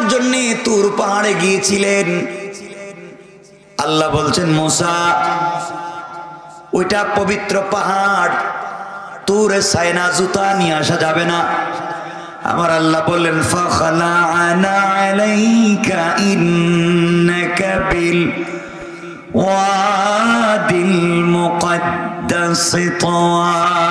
জন্য তুর পাহাড়ে গিয়েছিলেন। আল্লাহ বলছেন মুসা ওইটা পবিত্র পাহাড়, তুরে সাইনা জুতা নিয়ে আসা যাবে না। আমার আল্লাহ বললেন ফাখলা'না আলাইকা ইন্নাকা বিল ওয়াদিল মুকদ্দাস তাওয়া।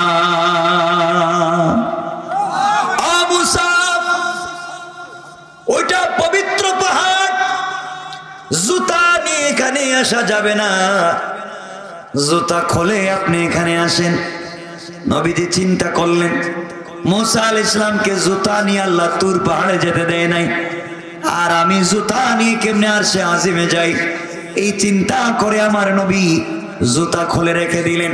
আবু সাব ওইটা পবিত্র পাহাড়, জুতা নিয়ে এখানে আসা যাবে না, জুতা খুলে আপনি এখানে আসেন। নবীজি চিন্তা করলেন মুসা আলাইহিস সালামকে জুতা নিয়ে আল্লাহ তুর পাহাড়ে যেতে দেয় নাই, আর আমি জুতা নিয়ে কেমনে আরশে আজিমে যাই, এই চিন্তা করে আমার নবী জুতা খুলে রেখে দিলেন।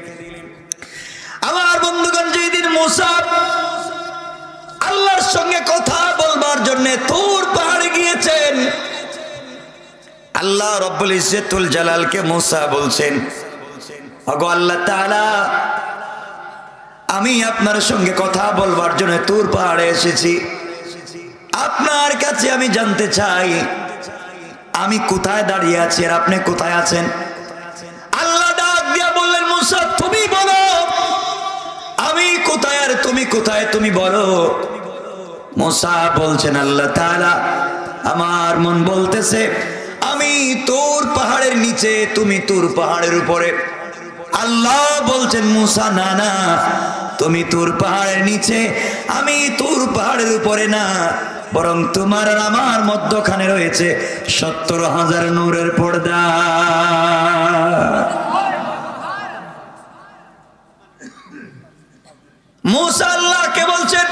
আমার বন্ধুগণ, যেদিন মুসা আল্লাহর সঙ্গে কথা বলবার জন্য তুর পাহাড়ে গিয়েছেন, আল্লাহ রব্বুল ইজ্জতুল জালালকে মুসা বলছেন ওগো আল্লাহ তাআলা, আমি আপনার সঙ্গে কথা বলবার জন্য তুর পাহাড়ে এসেছি, আপনার কাছে আমি জানতে চাই আমি কোথায় দাঁড়িয়ে আছি আর আপনি কোথায় আছেন। আল্লাহ ডাক দিয়া বললেন মুসা তুমি বলো আমি কোথায় আর তুমি কোথায়, তুমি বলো। মুসা বলছেন আল্লাহ তাআলা আমার মন বলতেছে আমি তুর পাহাড়ের নিচে, তুমি তুর পাহাড়ের উপরে। আল্লাহ বলছেন মুসা না না, তুমি তুর পাহাড়ের নিচে, আমি তুর পাহাড়ের উপরে না, বরং তোমার আর আমার মধ্যখানে রয়েছে ৭০,০০০ নূরের পর্দা। মুসা আল্লাহকে বলছেন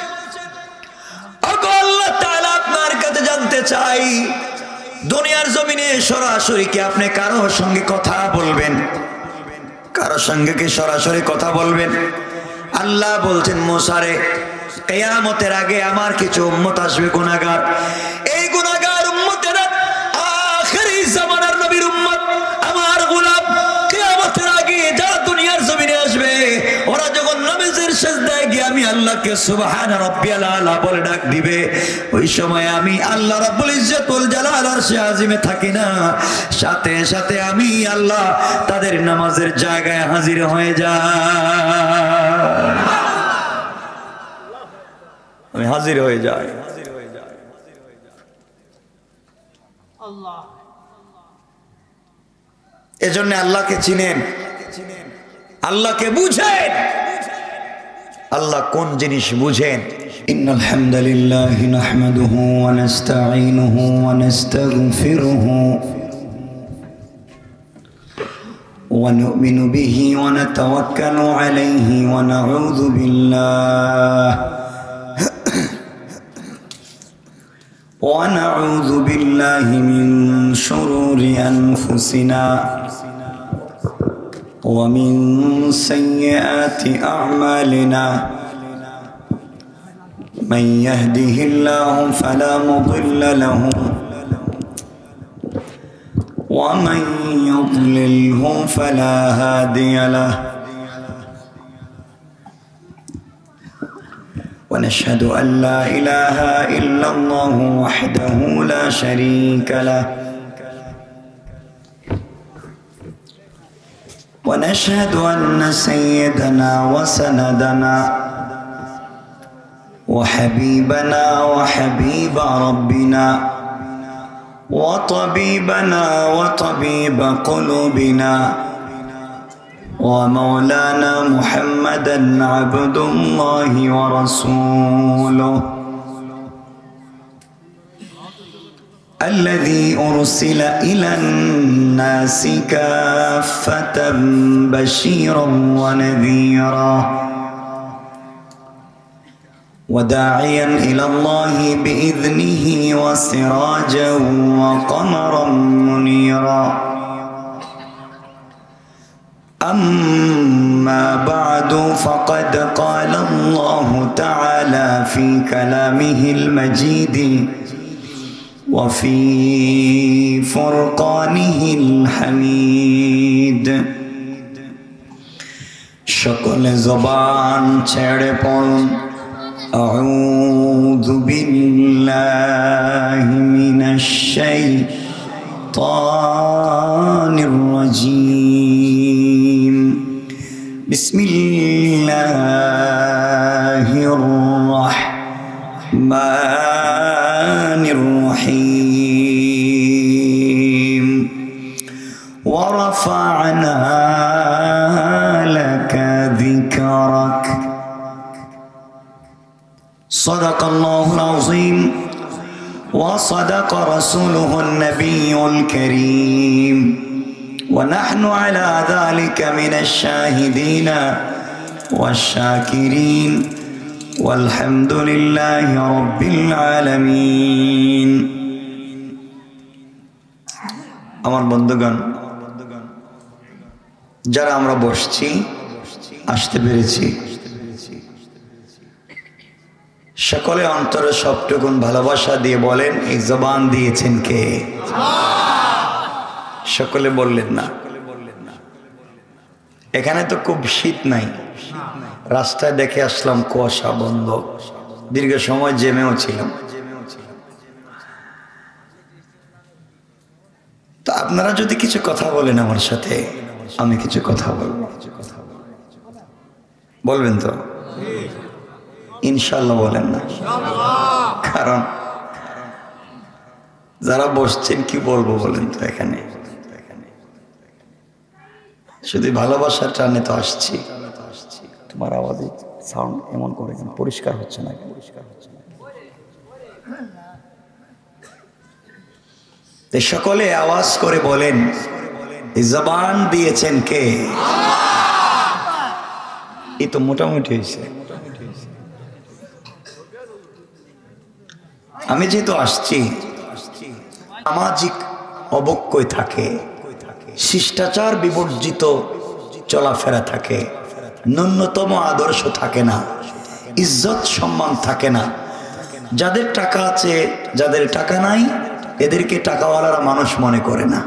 ওগো আল্লাহ তাআলা, আপনার কাছে জানতে চাই দুনিয়ার জমিনে সরাসরি কি আপনি কারোর সঙ্গে কথা বলবেন, কারোর সঙ্গে কি সরাসরি কথা বলবেন? আল্লাহ বলছেন মুসা রে, কিয়ামতের আগে আমার কিছু উম্মত আসবে গুনাহগার, এই গুনাহগার উম্মতেরা আখিরি জামানার নবীর উম্মত, আমার গোলাম, কিয়ামতের আগে যারা দুনিয়ার জমিনে আসবে, ওরা যখন নামাজের সিজদায় গিয়ে আমি আল্লাহকে সুবহানা রাব্বিয়াল আলা বলে ডাক দিবে, ওই সময় আমি আল্লাহ রাব্বুল ইজ্জতুল জালাল আরশে আজিমে থাকি না, সাথে সাথে আমি আল্লাহ তাদের নামাজের জায়গায় হাজির হয়ে যায়, আমি হাজির হয়ে যাই। এজন্য আল্লাহকে চিনেন, আল্লাহকে বুঝেন, আল্লাহ কোন জিনিস বুঝেন। ইন্নাল হামদালিল্লাহি নাহমাদুহু ওয়া নাস্তাঈনুহু ওয়া নাস্তাগফিরুহু ওয়া নু'মিনু বিহি ওয়া নাতাওয়াক্কালু আলাইহি ওয়া নাউযু বিল্লাহি মিন শুরুরি আনফুসিনা ومن سيئات أعمالنا من يهده الله فلا مضل له ومن يضلله فلا هادي له ونشهد أن لا إله إلا الله وحده لا شريك له ونشهد أن سيدنا وسندنا وحبيبنا وحبيب ربنا وطبيبنا وطبيب قلوبنا ومولانا محمدا عبد الله ورسوله الذي أرسل إلى الناس كافة بشيرا ونذيرا وداعيا إلى الله بإذنه وسراجا وقمرا منيرا أما بعد فقد قال الله تعالى في كلامه المجيد وفي فرقانه الحميد সকলে জবান ছেড়ে পড়ুন أعوذ بالله من الشيطان الرجيم بسم الله الرحمن الرحيم ورفعنا لك ذكرك صدق الله العظيم وصدق رسوله النبي الكريم ونحن على ذلك من الشاهدين والشاكرين والحمد لله رب العالمين আমার বন্ধুগণ যারা আমরা বসছি আসতে পেরেছি সকলে অন্তরে সবটুকুন ভালোবাসা দিয়ে বলেন এই জবান দিয়েছেন কে? সকলে বললেন না। এখানে তো খুব শীত নাই, রাস্তায় দেখে আসলাম কুয়াশা বন্ধ, দীর্ঘ সময় জেমেও ছিলাম। তো আপনারা যদি কিছু কথা বলেন আমার সাথে, আমি কিছু কথা বলবো, বলবেন তো? ইনশাল্লাহ বলেন না, কারণ যারা বসছেন কি বলবো বলেন তো? এখানে শুধু ভালোবাসার টানে তো আসছি। তোমার আওয়াজে সাউন্ড এমন করে পরিষ্কার হচ্ছে না, সকলে আওয়াজ করে বলেন এই জবান দিয়েছেন কে? এই তো মোটামুটি হয়েছে। আমি যেহেতু আসছি, সামাজিক অবক্ষয় থাকে, শিষ্টাচার বিবর্জিত চলাফেরা থাকে, ন্যূনতম আদর্শ থাকে না, ইজ্জত সম্মান থাকে না। যাদের টাকা আছে, যাদের টাকা নাই, এদেরকে টাকাওয়ালারা মানুষ মনে করে না।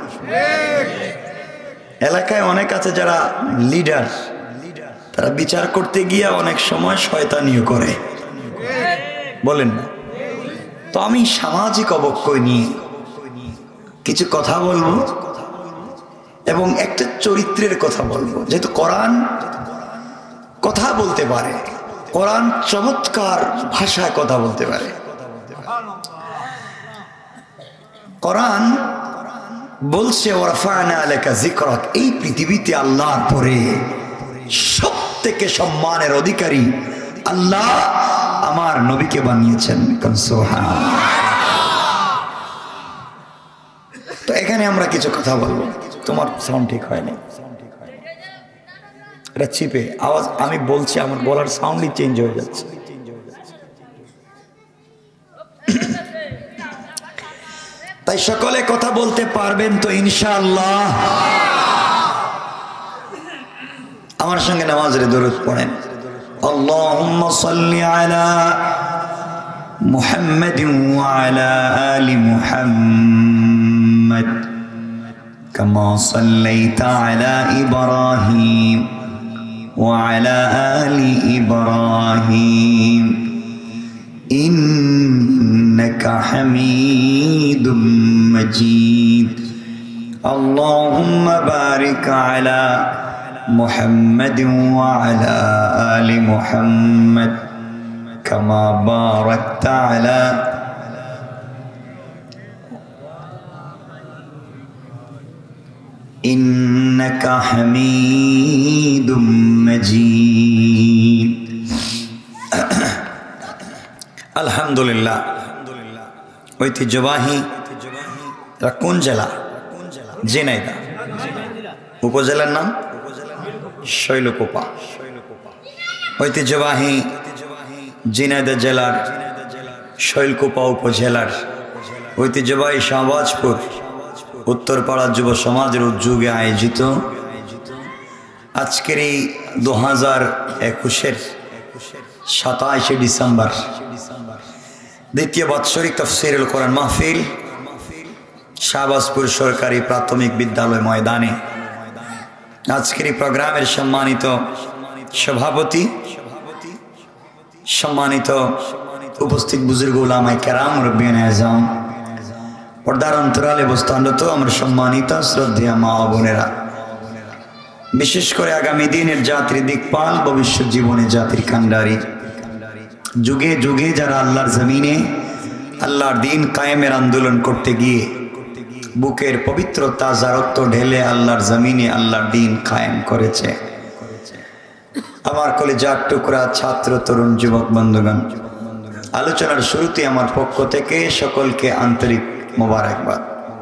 এলাকায় অনেক আছে যারা লিডার, তারা বিচার করতে গিয়ে অনেক সময় শয়তানিও করে, বলেন না? তো আমি সামাজিক অবক্ষয় নিয়ে কিছু কথা বলবো এবং একটা চরিত্রের কথা বলবো। যেহেতু কোরআন কথা বলতে পারে, কোরআন চমৎকার ভাষায় কথা বলতে পারে। কোরআন বলছে ওয়ারফা'না লাকা যিকরাক, এই পৃথিবীতে আল্লাহর পরে সবথেকে সম্মানের অধিকারী আল্লাহ আমার নবীকে বানিয়েছেন। সুবহানাল্লাহ। তো এখানে আমরা কিছু কথা বলবো। তোমার সাউন্ড ঠিক হয়নি, এটা চিপে আওয়াজ। আমি বলছি, আমার বলার সাউন্ডই চেঞ্জ হয়ে যাচ্ছে। তাই সকলে কথা বলতে পারবেন তো ইনশাআল্লাহ? আমার সঙ্গে নামাজের দরুদ পড়েন। আল্লাহুম্মা সাল্লি আলা মুহাম্মাদিন ওয়া আলা আলি মুহাম্মাদ কামা সাল্লাইতা আলা ইব্রাহিম ওয়া আলা আলি ইব্রাহিম ইন্নাকা হামিদুম মাজিদ। আল্লাহুম্মা বারিক আলা محمد وعلى آل محمد كما باركت على إنك حميد مجيد। الحمد لله। ঐতিহ্যবাহী কোন জেলা? ঝিনাইদহ। উপজেলার নাম শৈলকুপা। ঐতিহ্যবাহী ঝিনাইদহ জেলার শৈলকুপা উপজেলার ঐতিহ্যবাহী শাহবাজপুর উত্তরপাড়া যুব সমাজের উদ্যোগে আয়োজিত আজকের এই 2021-এর 27শে ডিসেম্বর দ্বিতীয় বাৎসরিক তাফসীরুল কোরআন মাহফিল শাহবাজপুর সরকারি প্রাথমিক বিদ্যালয় ময়দানে আজকের এই প্রোগ্রামের সম্মানিত সভাপতি সম্মানিত উপস্থিত বুজুর্গ উলামায়ে কেরাম, মুরব্বিয়ানে আযম, পর্দার অন্তরালে অবস্থানরত আমার সম্মানিত শ্রদ্ধেয় মা ও বোনেরা, বিশেষ করে আগামী দিনের জাতির দিকপাল, ভবিষ্যৎ জীবনে জাতির কান্ডারি, যুগে যুগে যারা আল্লাহর জমিনে আল্লাহর দিন কায়েমের আন্দোলন করতে গিয়ে বুকের পবিত্র তাজা রক্ত ঢেলে আল্লাহর জমিনে আল্লাহর দিন কায়েম করেছে, আমার কলিজার টুকরা ছাত্র তরুণ যুবক বন্ধুগণ, আলোচনার শুরুতে আমার পক্ষ থেকে সকলকে আন্তরিক মোবারকবাদ,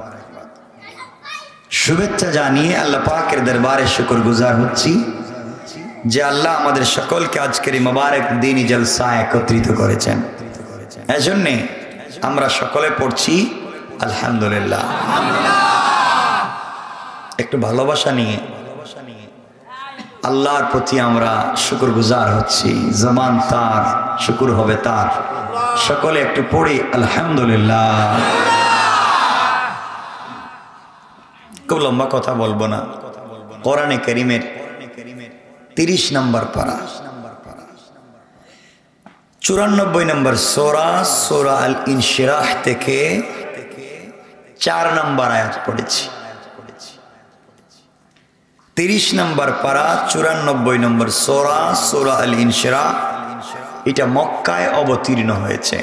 শুভেচ্ছা জানিয়ে আল্লাহ পাকের দরবারে শুকরগুজার হচ্ছি যে আল্লাহ আমাদের সকলকে আজকের এই মোবারক দিনী জলসায় একত্রিত করেছেন। এজন্য আমরা সকলে পড়ছি আলহামদুলিল্লাহ। একটু ভালোবাসা নিয়ে আল্লাহর প্রতি আমরা শুকরগুজার হচ্ছি। জবান তার, শুকর হবে তার। সকলে একটু পড়ি আলহামদুলিল্লাহ। খুব লম্বা কথা বলবো না। কোরআনে কারীমের 30 নম্বর পারা, 94 নম্বর সূরা, সূরা আল ইনশিরাহ থেকে 4 নম্বর আয়াত পড়েছি। 30 নম্বর পারা, 94 নম্বর সূরা, সূরা আল ইনশিরাহ। এটা মক্কায় অবতীর্ণ হয়েছে।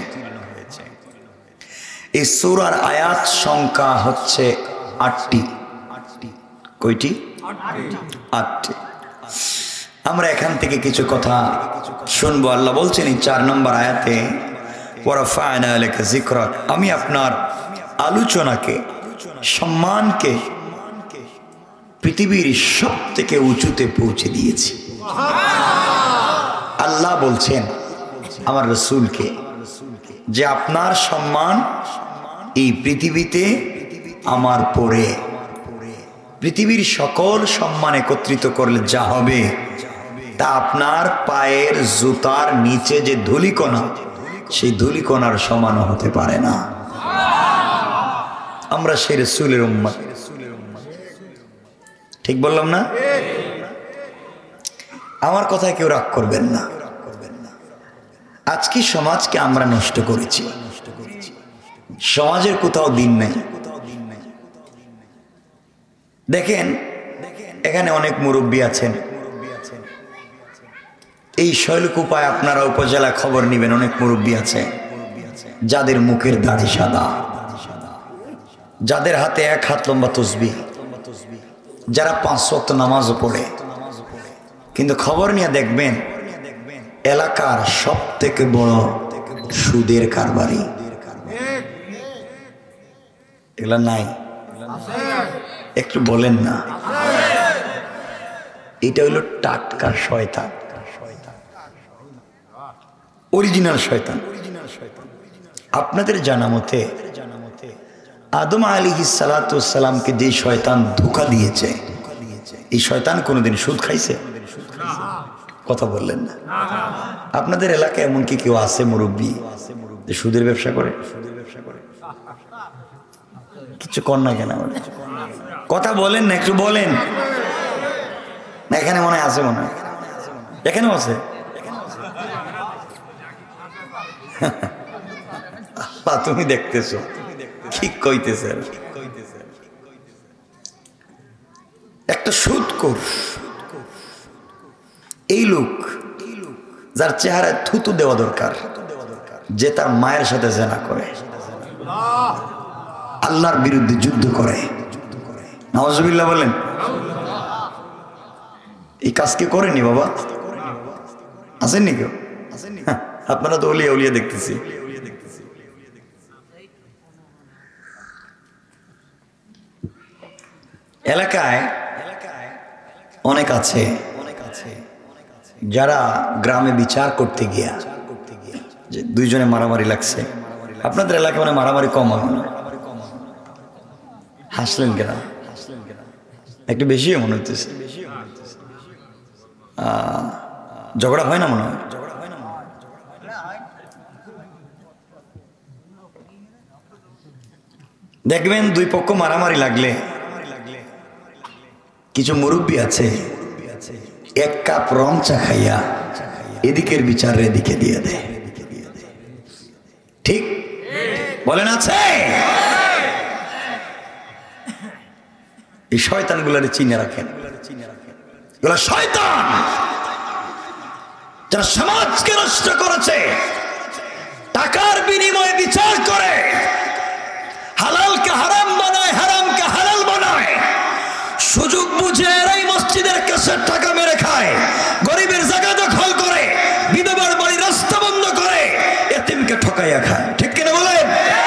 এই সূরার আয়াত সংখ্যা হচ্ছে 8টি। কয়টি? 8টি। আমরা এখান থেকে কিছু কথা শুনবো। আল্লাহ বলছেন এই 4 নম্বর আয়াতে, ওয়ারাফা'না লাকা যিকরাক, আমি আপনার আলোচনাকে, সম্মানকে পৃথিবীর সব থেকে উঁচুতে পৌঁছে দিয়েছি। আল্লাহ বলছেন আমার রাসূলকে যে আপনার সম্মান এই পৃথিবীতে আমার পরে, পৃথিবীর সকল সম্মান একত্রিত করলে যা হবে তা আপনার পায়ের জুতার নিচে যে ধূলিকণা, সেই ধূলিকণার সমান হতে পারে না। আমরা সেই রাসূলের উম্মত, ঠিক বললাম না? আমার কথায় কেউ রাগ করবেন না। আজকে সমাজকে আমরা নষ্ট করেছি। সমাজের কোথাও দিন নাই। দেখেন এখানে অনেক মুরব্বী আছেন। এই শৈলকুপায় আপনারা উপজেলা খবর নিবেন, অনেক মুরব্বী আছে যাদের মুখের দাড়ি সাদা, যাদের হাতে 1 হাত লম্বা তসবিহ, যারা 5 ওয়াক্ত নামাজও পড়ে, কিন্তু খবর নিয়ে দেখবেন এলাকার সব থেকে বড় সুদের কারবারি। এগুলা নাই? একটু বলেন না। এটা হলো টাটকা শয়তান, অরিজিনাল শয়তান। আপনাদের জানা মতে আদম আলাইহিস সালাতু ওয়াস সালামকে যে শয়তান ধোঁকা দিয়েছে, এই শয়তান কোনোদিন সুদ খাইছে? কথা বললেন না। আপনাদের এলাকায় এমন কি কেউ আছে মুরব্বী যে সুদের ব্যবসা করে? কিছু কর না কেন? কথা বলেন না, একটু বলেন। এখানে মনে আছে, মনে হয় এখানেও আছে। তুমি দেখতেছো ঠিক কইতেছে। একটা সুদখোর, এই লোক যার চেহারায় থুতু দেওয়া দরকার, যে তার মায়ের সাথে জেনা করে, আল্লাহর বিরুদ্ধে যুদ্ধ করে। নাউজুবিল্লাহ বলেন। এই কাজ কে করেনি বাবা? আসেননি কেউ? আপনারা তো ওলিয়া উলিয়া দেখতেছি। এলাকায় অনেক আছে যারা গ্রামে বিচার করতে গিয়া যে 2 জনে মারামারি লাগছে। আপনাদের এলাকায় মানে মারামারি কম হয় না? হাসলেন কেন? একটু বেশি মনে হইতেছে। ঝগড়া হয় না মনে হয়? দেখবেন 2 পক্ষ মারামারি লাগলে কিছু মুরব্বী আছে 1 কাপ রং চা খাইয়া এদিকের বিচার এদিকে দিয়ে দেয়। ঠিক বলেন আছে? এই শয়তানগুলোরে চিনে রাখেন, এগুলো শয়তান যারা সমাজকে নষ্ট করেছে, টাকার বিনিময়ে বিচার করে, হালালকে হারাম বানায়, হারামকে হালাল বানায়, সুযোগ বুঝে এরাই মসজিদের কাছে টাকা মেরে খায়, গরিবের জায়গা দখল করে, বিধবার বাড়ি রাস্তা বন্ধ করে, এতিমকে ঠকাইয়া খায়। ঠিক কিনা বলেন?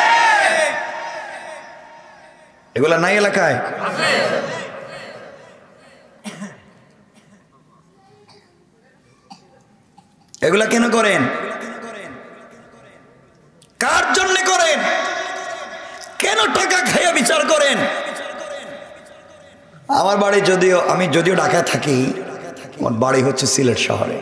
এগুলা নাই এলাকায়? এগুলা কেন করেন? কার জন্য করেন? কেন টাকা খাইয়া বিচার করেন? আমার বাড়ি আমি যদিও ঢাকায় থাকি, আমার বাড়ি হচ্ছে সিলেট শহরে,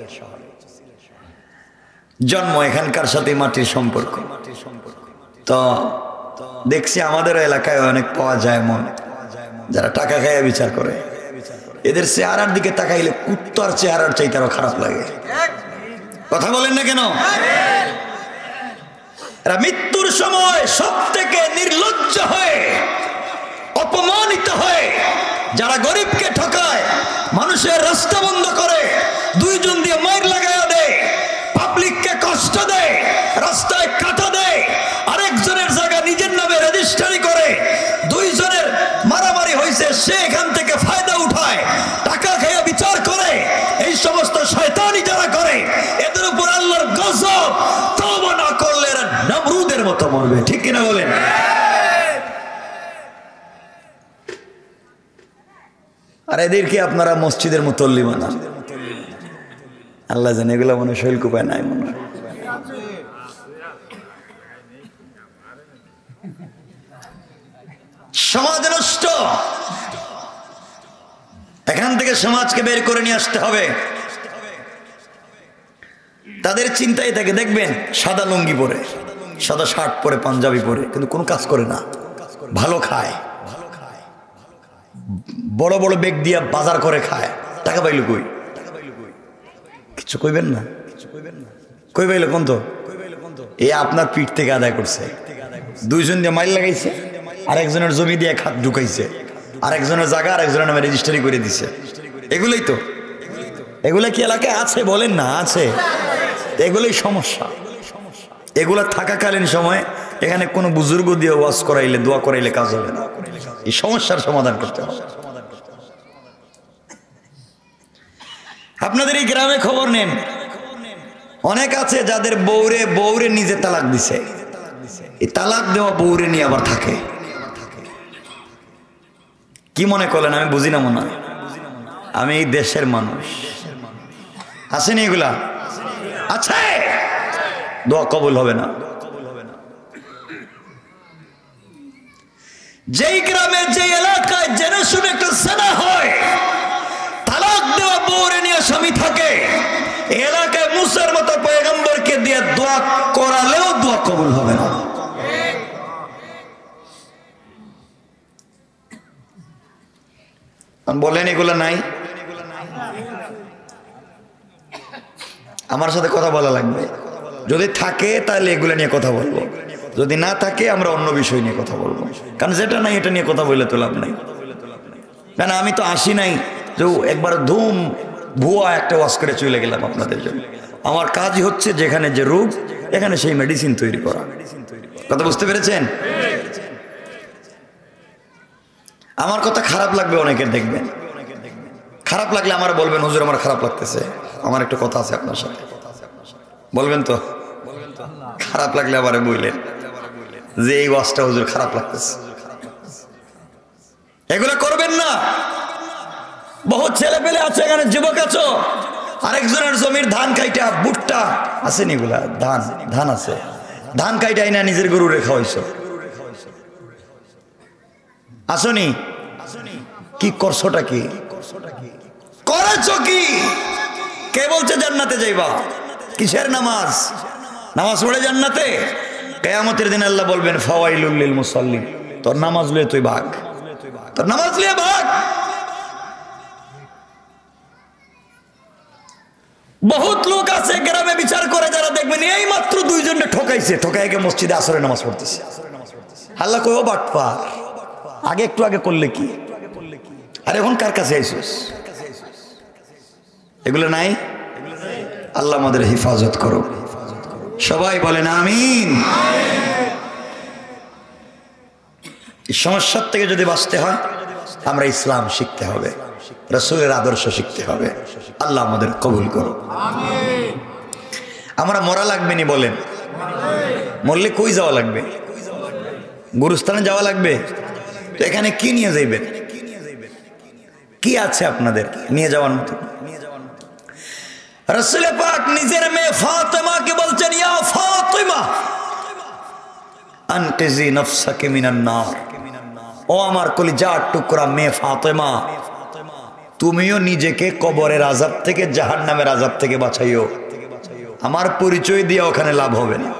জন্ম এখানকার সাথে মাটির সম্পর্ক। তো দেখছি আমাদের এলাকায় অনেক পাওয়া যায় মন যারা টাকা খাইয়া বিচার করে। এদের চেহারার দিকে তাকাইলে কুত্তার চেহারার চাইতে আরো খারাপ লাগে। কথা বলেন না কেন? এরা মৃত্যুর সময় সব থেকে নির্লজ্জ হয়ে, অপমানিত হয়ে, যারা গরিবকে ঠকায়, মানুষের রাস্তা বন্ধ করে, দুইজন দিয়ে মাইর লাগাইয়া দেয়, পাবলিককে কষ্ট দেয়, রাস্তায় কাটা দেয়, আরেকজনের জায়গা নিজের নামে রেজিস্ট্রি করে, দুইজনের মারামারি হয়েছে, সে এখান থেকে ফায়দা উঠায়, টাকা খেয়ে বিচার করে, এই সমস্ত শয়তানি যারা করে, এদের উপর আল্লাহর গজব, তওবা না করলে এরা নমরুদের মতো মরবে। ঠিক কিনা বলেন? আর এদেরকে আপনারা মসজিদের মুতল্লি বানান। আল্লাহ জানে এগুলো মনে শৈল কুপায় নাই, মনে সমাজ নষ্ট। এখান থেকে সমাজকে বের করে নিয়ে আসতে হবে। তাদের চিন্তাই থাকে, দেখবেন সাদা লুঙ্গি পরে, সাদা শার্ট পরে, পাঞ্জাবি পরে, কিন্তু কোনো কাজ করে না, ভালো খায়, বড় বড় বেগ দিয়া বাজার করে খায়, টাকা পাইল কই? কিছু কইবেন না? কই পাইল কোন? তো এ আপনার পিঠ থেকে আদায় করছে, দুইজন দিয়ে মাইল লাগাইছে, আরেকজনের জমি দিয়ে খাত ঢুকাইছে, আরেকজনের জায়গা আরেকজনের নামে রেজিস্ট্রি করে দিছে। এগুলোই তো, এগুলা কি এলাকায় আছে? বলেন না আছে? এগুলোই সমস্যা। এগুলা থাকাকালীন সময় এখানে কোনো বুজুর্গ দিয়ে ওয়াজ করাইলে, দোয়া করাইলে কাজ হবে না। এই সমস্যার সমাধান করতে হবে। আপনাদের এই গ্রামে খবর নেন, অনেক আছে যাদের বউরে নিজে তালাক দিছে, এই তালাক দেওয়া বউরে নিয়ে আবার থাকে। কি মনে করলেন আমি বুঝি না? মনে হয় আমি এই দেশের মানুষ। আসেনি এগুলা? আছে, দোয়া কবুল হবে না। যেই গ্রামে, যে এলাকায় জেনে শুনে একটা সেনা হয়, তালাক দেওয়া বউরে নিয়ে স্বামী থাকে, এলাকায় মুসার মতো পয়গম্বরকে দিয়ে দোয়া করালেও দোয়া কবুল হবে না। বলেন এগুলা নাই? আমার সাথে কথা বলা লাগবে। যদি থাকে তাহলে এগুলা নিয়ে কথা বলবো, যদি না থাকে আমরা অন্য বিষয় নিয়ে কথা বলবো। কারণ যেটা নাই এটা নিয়ে কথা বললে তো লাভ নাই। কারণ আমি তো আসি নাই যে একবার ধুম ভুয়া একটা ওয়াজ করে চলে গেলাম আপনাদের জন্য। আমার কাজই হচ্ছে যেখানে যে রোগ, এখানে সেই মেডিসিন তৈরি করা। কথা বুঝতে পেরেছেন? আমার কথা খারাপ লাগবে অনেকের, দেখবেন খারাপ লাগলে আমার বলবেন, হুজুর আমার খারাপ লাগতেছে, আমার একটা কথা আছে আপনার সাথে, বলবেন তো? খারাপ লাগলে আবার বললেন যে এই ওয়াজটা হুজুর খারাপ লাগতেছে। এগুলো করবেন না। বহুত ছেলে পেলে আছে এখানে, যুবক আছো, আরেকজনের জমির ধান কাইটা, ভুট্টা আছে নি, এগুলা ধান আছে, ধান কাইটাই না নিজের গরু রেখা হইছো, আসনি? কি করছোটা? কি করেছ? কি কে বলছে জান্নাতে যাইবা? কিসের নামাজ? নামাজ পড়ে জান্নাতে? কিয়ামতের দিন আল্লাহ বলবেন ফাওয়াইলুল লিল মুসাল্লিন, তোর নামাজ লয়ে তুই ভাগ, তোর নামাজ লয়ে ভাগ। বহুত লোক আছে গ্রামে বিচার করে যারা দেখবেন এই মাত্র দুইজনকে ঠকাইছে, ঠকাইকে মসজিদে আসরে নামাজ পড়তেছে। আল্লাহ কই ও বাটপার, আগে একটু আগে করলে কি, আর এখন কার কাছে আইসুস? এগুলো নাই। আল্লাহ আমাদের হেফাজত করো, সবাই বলেন আমিন। এই সমস্যার থেকে যদি বাঁচতে হয় আমরা ইসলাম শিখতে হবে, রাসূলের আদর্শ শিখতে হবে। আল্লাহ আমাদের কবুল করো। আমরা মরা লাগবে নি বলেন? মরলে কই যাওয়া লাগবে? গুরুস্থানে যাওয়া লাগবে। তো এখানে কি নিয়ে যাইবেন? কি আছে আপনাদের নিয়ে যাওয়ার মতো? রাসূল পাক নিজের মেয়ে ফাতেমাকে বলছেন, ইয়া ফাতেমা আনকিজি নফসাকি মিনান নার, ও আমার কলিজার টুকরা মেয়ে ফাতেমা, তুমিও নিজেকে কবরের আযাব থেকে, জাহান্নামের আযাব থেকে বাঁচাইও। আমার পরিচয় দিয়ে ওখানে লাভ হবে না।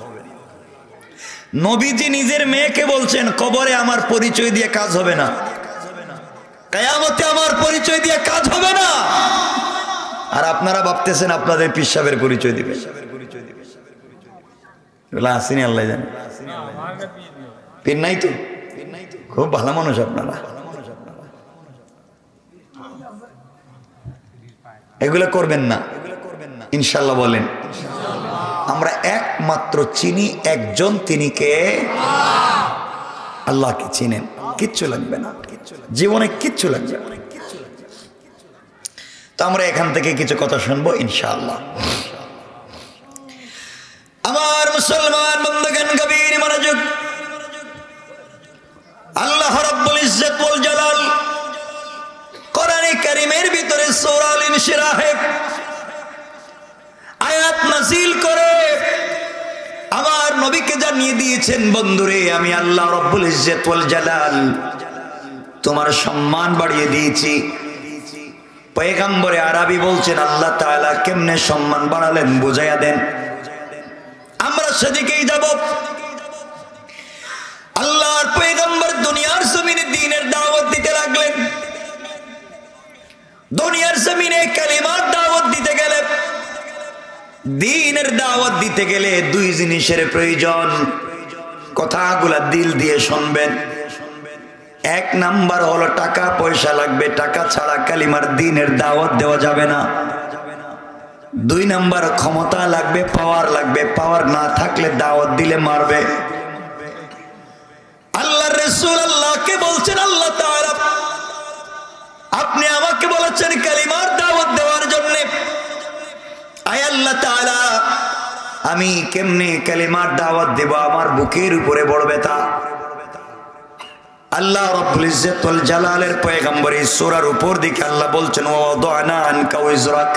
নবীজি নিজের মেয়েকে বলছেন, কবরে আমার পরিচয় দিয়ে কাজ হবে না, কিয়ামতে আমার পরিচয় দিয়ে কাজ হবে না। আর আপনারা ভাবতেছেন আপনাদের পীর সাহেবের পরিচয় দিবে। আসেনি আল্লাহ জানে, পীর নাই তো, খুব ভালো মানুষ আপনারা। এগুলো করবেন না ইনশাল্লাহ। বলেন আমরা একমাত্র চিনি একজন, তিনি কে? আল্লাহকে চিনেন, কিচ্ছু লাগবে না, জীবনে কিচ্ছু লাগবে না। তো আমরা এখান থেকে কিছু কথা শুনবো ইনশাআল্লাহ। আমার মুসলমান বন্ধুগণ, গভীর মনোযোগ। আল্লাহ রাব্বুল ইজ্জত ওয়াল জালাল কোরআনে কারীমের ভিতরে সূরা আল ইনশিরাহে আয়াত নাযিল করে আমার নবীকে জানিয়ে দিয়েছেন, বন্ধুরে আমি আল্লাহ রাব্বুল ইজ্জত ওয়াল জালাল তোমার সম্মান বাড়িয়ে দিয়েছি। পয়গম্বরে আরবি বলছেন আল্লাহ তাআলা কেমনে সম্মান বাড়ালেন বুঝাইয়া দেন। আমরা সেদিকেই যাব। আল্লাহর পয়গম্বর দুনিয়ার জমিনে দ্বীনের দাওয়াত দিতে লাগলেন। দুনিয়ার জমিনে কালিমার দাওয়াত দিতে গেলে, দ্বীনের দাওয়াত দিতে গেলে দুই জিনিসের প্রয়োজন। কথাগুলা দিল দিয়ে শুনবেন। এক নাম্বার হলো টাকা পয়সা লাগবে, টাকা ছাড়া কালিমার দ্বীনের দাওয়াত দেওয়া যাবে না। দুই নাম্বার ক্ষমতা লাগবে, পাওয়ার লাগবে, পাওয়ার না থাকলে দাওয়াত দিলে মারবে। আল্লাহর রাসূল আল্লাহকে বলছেন, আল্লাহ তাআলা আপনি আমাকে বলেছেন কালিমার দাওয়াত দেওয়ার জন্য। আয় আল্লাহ তাআলা আমি কেমনে কালিমার দাওয়াত দেব? আমার বুকের উপরে বড় ব্যথা। আল্লাহ রাব্বুল ইজ্জত ওয়াল জালালের পয়গম্বর এই সূরার উপর দিকে আল্লাহ বলছেন, ওয়াদানা আনকা ওয়িজরাক,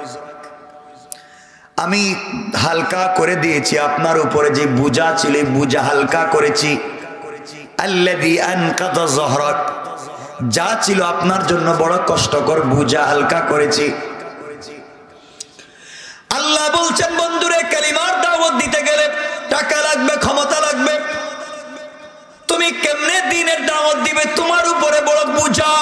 আমি হালকা করে দিয়েছি আপনার উপরে যে বোঝা ছিল, বোঝা হালকা করেছি। আল্লাযী আনকাযা যহরাক, যা ছিল আপনার জন্য বড় কষ্টকর বোঝা হালকা করেছি। আল্লাহ বলছেন, বন্ধুরে কালিমার দাওয়াত দিতে গেলে টাকা লাগবে, ক্ষমতা লাগবে। তুমি কেমনে দ্বীনের দাওয়াত দিবে? তোমার উপরে বড় বোঝা,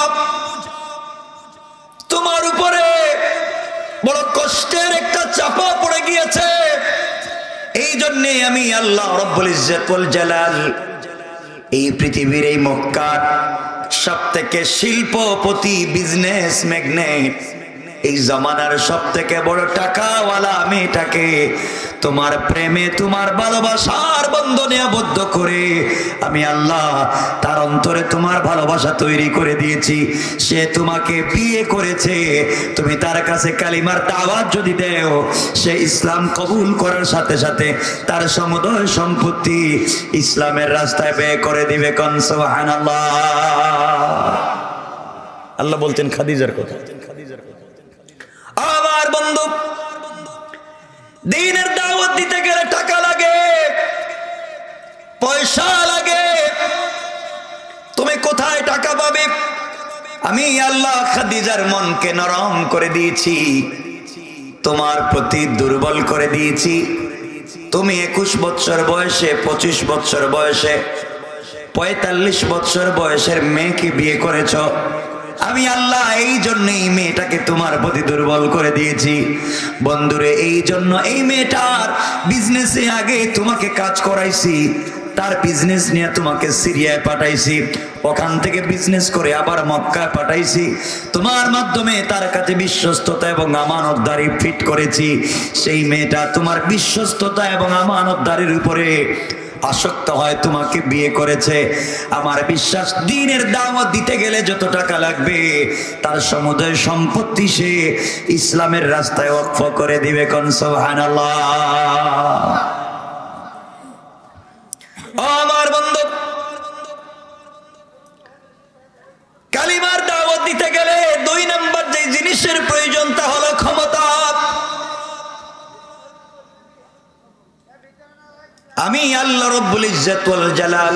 তোমার উপরে বড় কষ্টের একটা চাপা পড়ে গিয়েছে। এই জন্যে আমি আল্লাহ রাব্বুল ইজ্জত ওয়াল জালাল এই পৃথিবীর এই মক্কার সব থেকে শিল্পপতি, বিজনেস ম্যাগনেট, এই জামানার সব থেকে বড় টাকাওয়ালা মেয়েটাকে তোমার প্রেমে, তোমার ভালোবাসার বন্ধনে আবদ্ধ করে আমি আল্লাহ তার অন্তরে তোমার ভালোবাসা তৈরি করে দিয়েছি। সে তোমাকে বিয়ে করেছে, তুমি তার কাছে কালিমার দাওয়াত যদি দেও, সে ইসলাম কবুল করার সাথে সাথে তার সমুদয় সম্পত্তি ইসলামের রাস্তায় ব্যয় করে দিবে। কোন সুবহানাল্লাহ। আল্লাহ বলতেন খাদিজার কথা। আমার বন্ধু, দ্বীনের দাওয়াত দিতে গেলে টাকা লাগে, পয়সা লাগে। তুমি কোথায় টাকা পাবে? আমি আল্লাহ খাদিজার মনকে নরম করে দিয়েছি, তোমার প্রতি দুর্বল করে দিয়েছি। তুমি 21 বছর বয়সে, 25 বছর বয়সে, 45 বছর বয়সের মেয়েকে বিয়ে করেছ। আমি আল্লাহ এই জন্য এই মেয়েটাকে তোমার প্রতি দুর্বল করে দিয়েছি। বন্ধুরে, এই জন্য এই মেয়েটার বিজনেসে আগে তোমাকে কাজ করাইছি, তার বিজনেস নিয়ে তোমাকে সিরিয়ায় পাঠাইছি, ওখান থেকে বিজনেস করে আবার মক্কায় পাঠাইছি, তোমার মাধ্যমে তার কাছে বিশ্বস্ততা এবং আমানতদারি ফিট করেছি। সেই মেয়েটা তোমার বিশ্বস্ততা এবং আমানতদারির উপরে আসক্ত হয় তোমাকে বিয়ে করেছে। আমার বিশ্বাস দ্বীনের দাওয়াত দিতে গেলে যত টাকা লাগবে তার সমুদয় সম্পত্তি সে ইসলামের রাস্তায় ওয়াকফ করে দিবে। কোন সুবহানাল্লাহ। আমার বন্ধু, কালিমার দাওয়াত দিতে গেলে 2 নম্বর যে জিনিসের প্রয়োজন তা হলো ক্ষমতা। আমি আল্লাহ রব্বুল ইজ্জত ওয়াল জালাল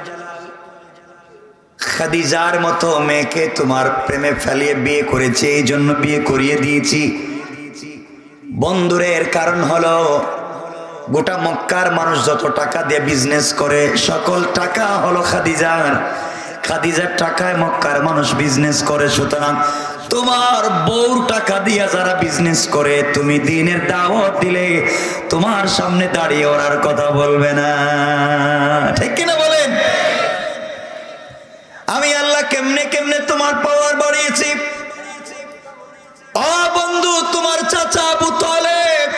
খাদিজার মতো মেয়েকে তোমার প্রেমে ফেলিয়ে বিয়ে করেছে, এই জন্য বিয়ে করিয়ে দিয়েছি। বন্ধুরে, এর কারণ হলো গোটা মক্কার মানুষ যত টাকা দিয়ে বিজনেস করে সকল টাকা হলো খাদিজার। খাদিজার টাকায় মক্কার মানুষ বিজনেস করে। সুতরাং তোমার বউর টাকা দিয়া যারা বিজনেস করে, তুমি দ্বীনের দাওয়াত দিলে তোমার সামনে দাঁড়িয়ে ওরার কথা বলবে না। ঠিক কিনা বলেন? আমি আল্লাহ কেমনে কেমনে তোমার পাওয়ার বাড়িয়েছি। বন্ধু, তোমার চাচা আবু তালেব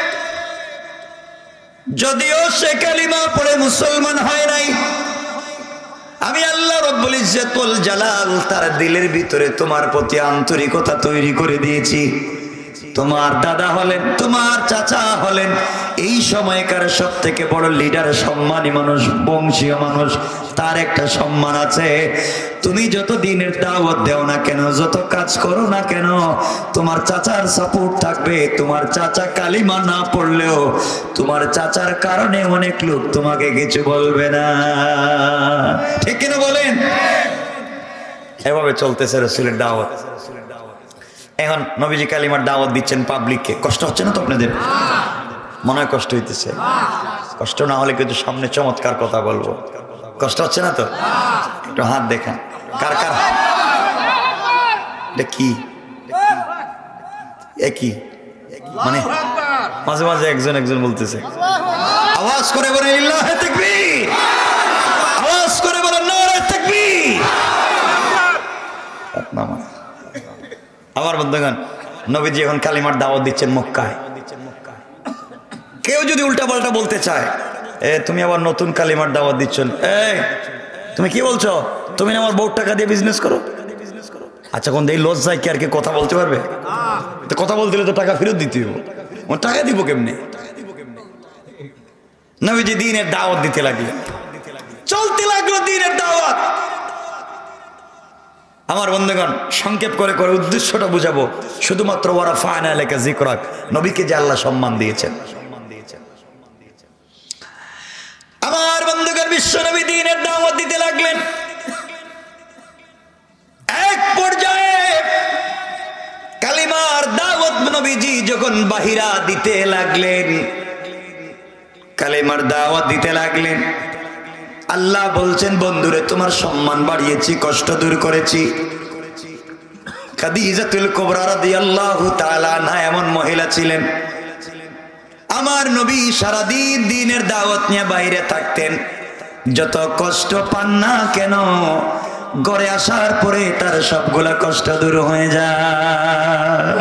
যদিও সে কালিমা পড়ে মুসলমান হয় নাই, আমি আল্লাহ রব্বুল ইজ্জত ওয়াল জালাল তার দিলের ভিতরে তোমার প্রতি আন্তরিকতা তৈরি করে দিয়েছি। তোমার দাদা হলেন, তোমার চাচা হলেন এই সময়কার সব থেকে বড় লিডার, সম্মানী মানুষ, বংশীয় মানুষ, তার একটা সম্মান আছে। তুমি যত দিনের দাওয়াত দেও না কেন, যত কাজ করো না কেন, তোমার চাচার সাপোর্ট থাকবে। তোমার চাচা কালিমা না পড়লেও তোমার চাচার কারণে অনেক লোক তোমাকে কিছু বলবে না। ঠিক কিনা বলেন? এভাবে চলতেছে রাসূলের দাওয়াত। এখন নবীজি কালিমার দাওয়াত দিচ্ছেন পাবলিককে। কষ্ট হচ্ছে না তো আপনাদের? মনে হয় কষ্ট হইতেছে। কষ্ট না হলে কিন্তু সামনে চমৎকার কথা বলবো। কষ্ট হচ্ছে না তো? একটু হাত দেখান। কার কার? এটা কি একই মানে মাঝে মাঝে একজন একজন বলতেছে। আওয়াজ করে বলেন লিল্লাহি তাকবীর, আওয়াজ করে বলেন নারে তাকবীর। আমার বন্ধুগণ, নবীজি এখন কালিমার দাওয়াত দিচ্ছেন মক্কায়। কেউ যদি উল্টা পাল্টা বলতে চায়, তুমি আবার নতুন কালিমার দাওয়াত দিচ্ছ, তুমি কি বলছো? তুমি আমার বউর টাকা দিয়ে বিজনেস করো। আচ্ছা, কোন এই লজ্জায় কি আর কে কথা বলতে পারবে? তো কথা বলতে হলে তো টাকা ফেরত দিতে হবে। টাকা দিব কেমনে? নবীজি দ্বীনের দাওয়াত দিতে লাগলেন, চলতে লাগলো দ্বীনের দাওয়াত। আমার বন্ধুগণ, সংক্ষেপ করে করে উদ্দেশ্যটা বুঝাবো। শুধুমাত্র ওয়ারাফা'না লাকা যিকরাক, নবীকে যে আল্লাহ সম্মান দিয়েছেন। আমার বন্ধুগণ, বিশ্ব নবী দ্বীনের দাওয়াত দিতে লাগলেন। এক পর্যায়ে কালিমার দাওয়াত নবীজি যখন বাহিরা দিতে লাগলেন, কালিমার দাওয়াত দিতে লাগলেন, আল্লাহ বলছেন, বন্ধুরে তোমার সম্মান বাড়িয়েছি, কষ্ট দূর করেছি। খাদিজাতুল কুবরা রাদিয়াল্লাহু তাআলা আনহা এমন মহিলা ছিলেন, আমার নবী সারাদিন দ্বীনের দাওয়াত নিয়ে বাইরে থাকতেন। যত কষ্ট পান না কেন, ঘরে আসার পরে তার সবগুলা কষ্ট দূর হয়ে যায়।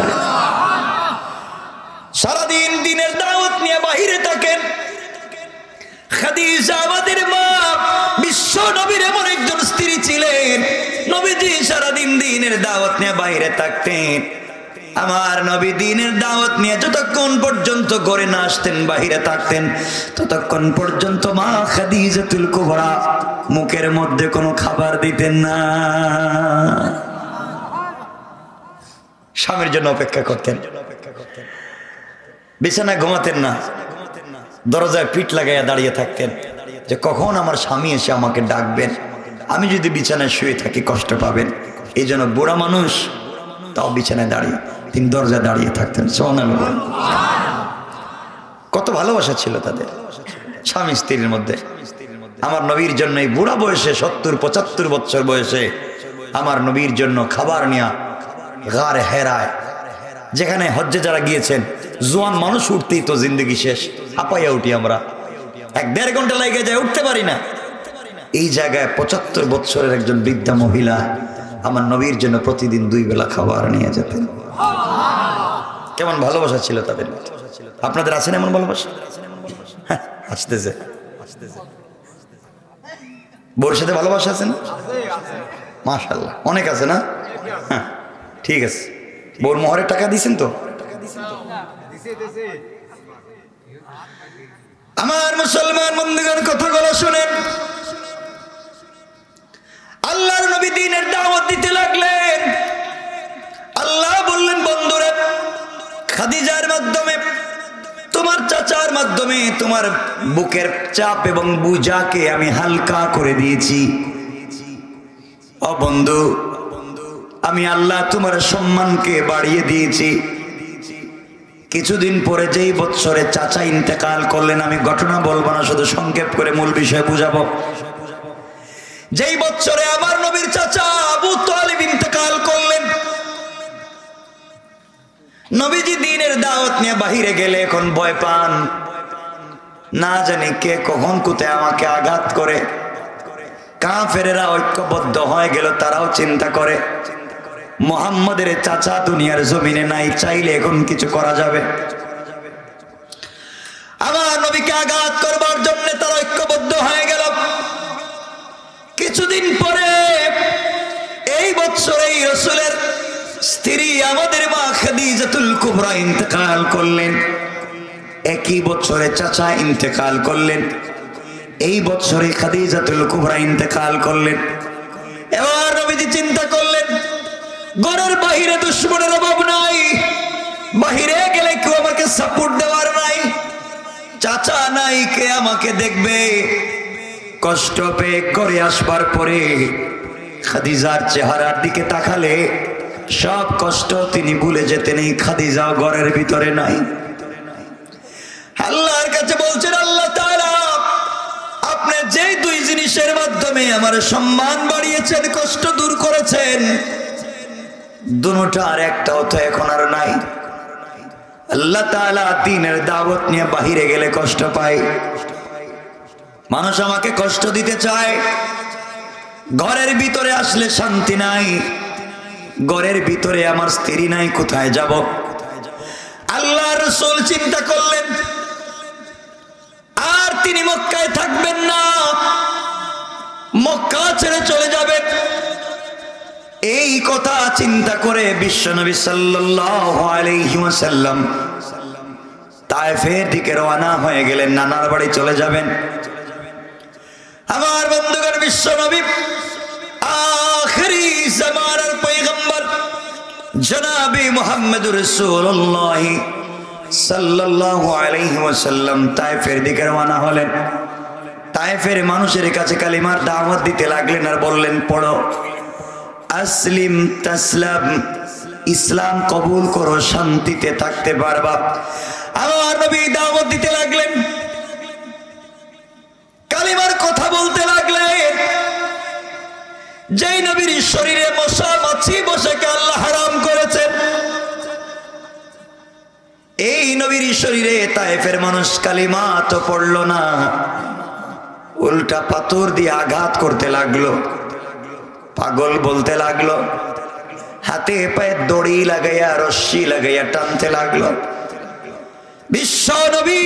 সারাদিন দ্বীনের দাওয়াত নিয়ে বাইরে থাকেন। খাদিজা আমাদের মা, বিশ্ব নবীর এমন একজন স্ত্রী ছিলেন, নবীজি সারাদিন দ্বীনের দাওয়াত নিয়ে বাইরে থাকতেন। আমার নবী দ্বীনের দাওয়াত নিয়ে যতক্ষণ পর্যন্ত ঘরে না আসতেন, বাহিরে থাকতেন, ততক্ষণ পর্যন্ত মা খাদিজাতুল কুবরা মুখের মধ্যে কোনো খাবার দিতেন না। স্বামীর জন্য অপেক্ষা করতেন, বিছানায় ঘুমাতেন না, দরজায় পিঠ লাগাইয়া দাঁড়িয়ে থাকতেন যে কখন আমার স্বামী এসে আমাকে ডাকবেন। আমি যদি বিছানায় শুয়ে থাকি কষ্ট পাবেন, এই জন্য বুড়া মানুষ তাও বিছানায় দাঁড়িয়ে তিনি দরজায় দাঁড়িয়ে থাকতেন। সুবহানাল্লাহ। কত ভালোবাসা ছিল তাদের স্বামী স্ত্রীর মধ্যে। আমার নবীর জন্য এই বুড়া বয়সে 70-75 বছর বয়সে আমার নবীর জন্য খাবার নেয়া গারে হেরায়, যেখানে হজ্জে যারা গিয়েছেন জোয়ান মানুষ উঠতেই তো জিন্দগি শেষ, হাঁপাইয়া উঠি আমরা, 1-1.5 ঘন্টা লেগে যায়, উঠতে পারি না। এই জায়গায় 75 বছরের একজন বৃদ্ধা মহিলা আমার নবীর জন্য প্রতিদিন 2 বেলা খাবার নিয়ে যেতেন। কেমন ভালোবাসা ছিল তাদের। আপনাদের আছেন এমন ভালোবাসা? হ্যাঁ, আসতেছে। বোর সাথে ভালোবাসা আছে না? মাশাআল্লাহ, অনেক আছে না? হ্যাঁ, ঠিক আছে। বোর মোহরের টাকা দিয়েছেন তো? আমার মুসলমান বন্ধুগণ, কথাগুলো শুনেন। আল্লাহর নবী দ্বীনের দাওয়াত দিতে লাগলেন। আল্লাহ বললেন, বন্ধুরা, খাদিজার মাধ্যমে, তোমার চাচার মাধ্যমে তোমার বুকের চাপ এবং বোঝাকে আমি হালকা করে দিয়েছি। ও বন্ধু, আমি আল্লাহ তোমার সম্মানকে বাড়িয়ে দিয়েছি। কিছুদিন পরে যেই বৎসরে চাচা ইন্তেকাল করলেন, আমি ঘটনা বলবো না, শুধু সংক্ষেপ করে মূল বিষয় বুঝাবো। যেই বৎসরে আমার নবীর চাচা আবু তালিব ইন্তেকাল করলেন, নবীজি দ্বীনের দাওয়াত নিয়ে বাহিরে গেলে এখন ভয় পান, না জানি কে কখন কোথায় আমাকে আঘাত করে। কাফেরেরা ঐক্যবদ্ধ হয়ে গেল, তারাও চিন্তা করে মুহাম্মদের চাচা দুনিয়ার জমিনে নাই, চাইলে এখন কিছু করা যাবে। আমার নবীকে আঘাত করবার জন্য তারা ঐক্যবদ্ধ হয়ে গেল। কিছুদিন পরে এই বৎসরেই রাসূলের স্ত্রী আমাদের মা খাদিজাতুল কুবরা ইন্তেকাল করলেন। একই বছরে চাচা ইন্তেকাল করলেন, এই বছরে খাদিজাতুল কুবরা ইন্তেকাল করলেন। এবার নবীজি চিন্তা করলেন, ঘরের বাহিরে দুশমনের অভাব নাই, বাহিরে গেলে কেউ আমাকে সাপোর্ট দেওয়ার নাই, চাচা নাই, কে আমাকে দেখবে। কষ্ট পেয়ে ঘরে আসবার পরে খাদিজার চেহারার দিকে তাকালে সব কষ্ট তিনি ভুলে যেতেন। এই খাদিজা ঘরের ভিতরে নাই। আল্লাহর কাছে বলছেন, আল্লাহ তাআলা, আপনি যেই 2 জিনিসের মাধ্যমে আমার সম্মান বাড়িয়েছেন, কষ্ট দূর করেছেন, দুটোটার একটাও তো এখন আর নাই। আল্লাহ তাআলা দ্বীনের দাওয়াত নিয়ে বাহিরে গেলে কষ্ট পায়, মানুষ আমাকে কষ্ট দিতে চায়। ঘরের ভিতরে আসলে শান্তি নাই, ঘরের ভিতরে আমার স্ত্রী নাই, কোথায় যাব? আল্লাহর রাসূল চিন্তা করলেন, আর তিনি মক্কায় থাকবেন না, মক্কা ছেড়ে চলে যাবেন। এই কথা চিন্তা করে বিশ্বনবী সাল্লাল্লাহু আলাইহি ওয়াসাল্লাম তায়েফের দিকে রওনা হয়ে গেলেন, নানার বাড়ি চলে যাবেন। আমার বন্ধুগণ, বিশ্বনবী আখিরি জামানার পয়গম্বর জনাবে মুহাম্মদুর রাসূলুল্লাহ সাল্লাল্লাহু আলাইহি ওয়াসাল্লাম তায়েফের দিকে রওনা হলেন। তায়েফের মানুষের কাছে কালিমার দাওয়াত দিতে লাগলেন আর বললেন, পড়ো আসলিম তাসলাম, ইসলাম কবুল করো, শান্তিতে থাকতে পারবা। আমার নবী দাওয়াত দিতে লাগলেন, কালিমার কথা বলতে লাগলেন। যেই নবীর শরীরে মশা মাছি বসাকে আল্লাহ হারাম করেছেন, এই নবীর শরীরে তায়েফের মানুষ কালিমা তো পড়লো না, উল্টা পাথর দিয়ে আঘাত করতে লাগলো, পাগল বলতে লাগলো, হাতে পায়ে দড়ি লাগাইয়া রশ্মি লাগাইয়া টানতে লাগলো। বিশ্ব নবী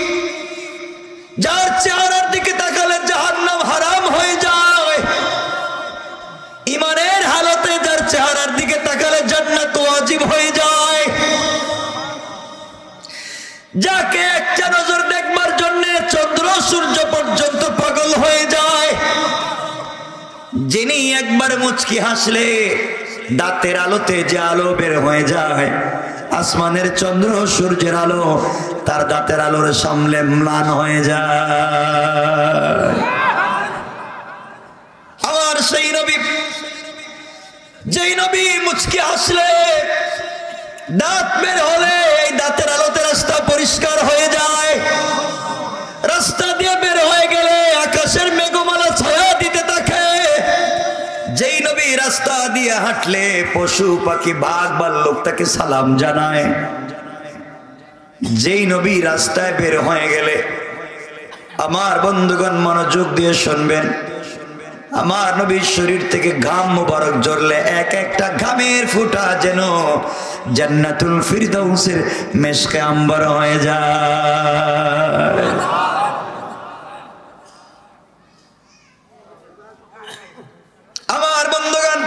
যার চেহারার দিকে তাকালে জাহান্নাম হারাম হয়ে যায়, ইমানের হালতে যার চেহারার দিকে তাকালে জান্নাত ওয়াজিব হয়ে যায়, যাকে একটা নজর দেখবার জন্য চন্দ্র সূর্য পর্যন্ত পাগল হয়ে যায়, যিনি একবার মুচকি হাসলে দাঁতের আলোতে যে আলো বের হয়ে যায়, আসমানের চন্দ্র সূর্যের আলো তার দাঁতের আলোর সামনে ম্লান হয়ে যায়। আমার সেই নবী, যেই নবী মুচকি হাসলে দাঁত বের হলে এই দাঁতের আলোতে রাস্তা পরিষ্কার হয়ে যায়, রাস্তা দিয়ে বের হয়ে গেলে আকাশের মেঘমালা ছায়া দিতে থাকে। যেই নবী রাস্তা দিয়ে হাঁটলে পশু পাখি বাঘ ভাল্লুক তাকে সালাম জানায়। যেই নবী রাস্তায় বের হয়ে গেলে, আমার বন্ধুগণ মনোযোগ দিয়ে শুনবেন, আমার নবীর শরীর থেকে ঘাম মুবারক ঝরলে এক একটা ঘামের ফোঁটা যেন জান্নাতুল ফিরদাউসের মেশকে আম্বার হয়ে যায়। আমার বন্ধুগণ,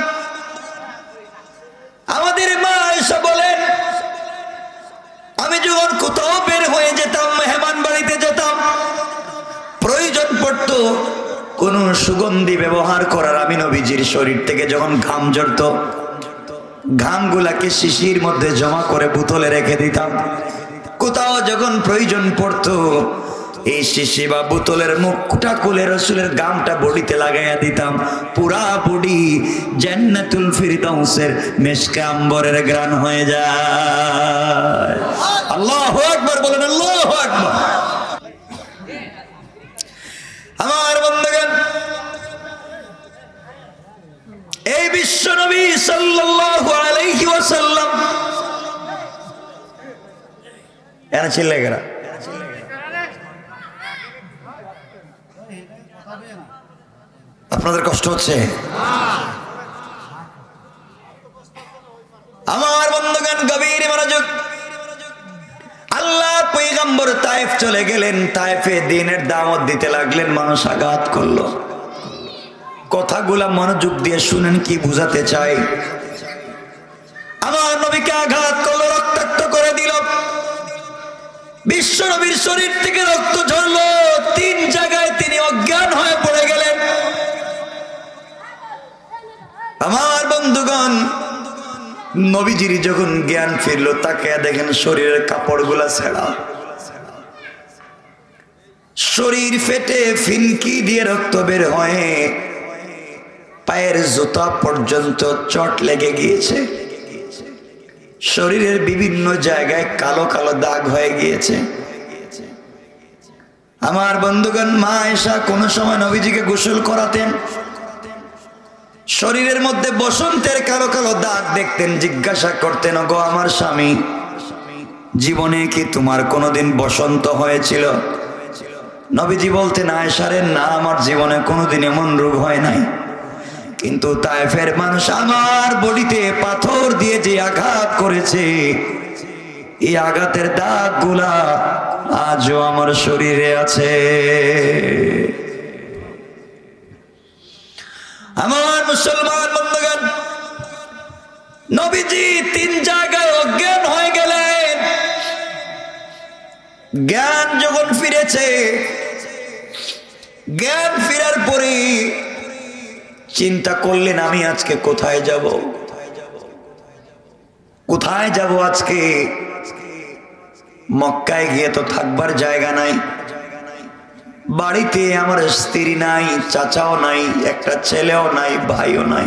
আমাদের মা এসে বলেন, আমি যখন কোথাও বের হয়ে যেতাম, মেহমান বাড়িতে যেতাম, প্রয়োজন পড়তো কোন সুগন্ধি ব্যবহার করার, আমি নবীজির শরীর থেকে যখন ঘাম ঝরতো, ঘামগুলাকে শিশির মধ্যে জমা করে বোতলে রেখে দিতাম। কোথাও যখন প্রয়োজন পড়তো, এই শিশি বা বোতলের মুখটা খুলে রসুলের ঘামটা বডিতে লাগাইয়া দিতাম। পুরা বডি জান্নাতুল ফিরদাউসের মেশকে আম্বরের ঘ্রাণ হয়ে যায়। আল্লাহু আকবার বলেন, আল্লাহু আকবার। আমার বন্ধুগণ, এই বিশ্ব নবী সাল্লাল্লাহু আলাইহি ওয়াসাল্লাম এরা চিল্লাইগেরা, আপনাদের কষ্ট হচ্ছে? আমার বন্ধুগণ গভীর মনোযোগ। আল্লাহ পয়গম্বর তায়েফ চলে গেলেন, তায়েফে দ্বীনের দাওয়াত দিতে লাগলেন, মানুষ আঘাত করলো। কথাগুলা মনোযোগ দিয়ে শুনেন কি বুঝাতে চাই। আমার নবীকে আঘাত করলো, রক্তাক্ত করে দিল, বিশ্ব নবীর শরীর থেকে রক্ত ঝরলো, 3 জায়গায় তিনি অজ্ঞান হয়ে পড়ে গেলেন। আমার বন্ধুগণ, নবীজির যখন জ্ঞান ফিরলো, তাকে দেখেন শরীরের কাপড়গুলা ছেঁড়া, শরীর ফেটে ফিনকি দিয়ে রক্ত বের হয়ে পায়ের জুতা পর্যন্ত চট লেগে গিয়েছে, শরীরের বিভিন্ন জায়গায় কালো কালো দাগ হয়ে গিয়েছে। আমার বন্ধুগণ, মা আয়েশা কোনো সময় নবীজিকে গোসল করাতেন, শরীরের মধ্যে বসন্তের কালো কালো দাগ দেখতেন, জিজ্ঞাসা করতেন, গো আমার স্বামী, জীবনে কি তোমার কোনোদিন বসন্ত হয়েছিল? নবীজি বলতেন, আয়েশারে না, আমার জীবনে কোনোদিন এমন রোগ হয় নাই, কিন্তু তায়েফের মানুষ আমার বডিতে পাথর দিয়ে যে আঘাত করেছে, এই আঘাতের দাগগুলা আজও আমার শরীরে আছে। আমার মুসলমান বন্ধুগণ, নবীজি 3 জায়গায় অজ্ঞান হয়ে গেলেন। জ্ঞান যখন ফিরেছে, জ্ঞান ফেরার পরে চিন্তা করলেন, আমি আজকে কোথায় যাব, কোথায় যাব আজকে? মক্কায় গিয়ে তো থাকবার জায়গা নাই, বাড়িতে আমার স্ত্রী নাই, চাচাও নাই, একটা ছেলেও নাই, ভাইও নাই।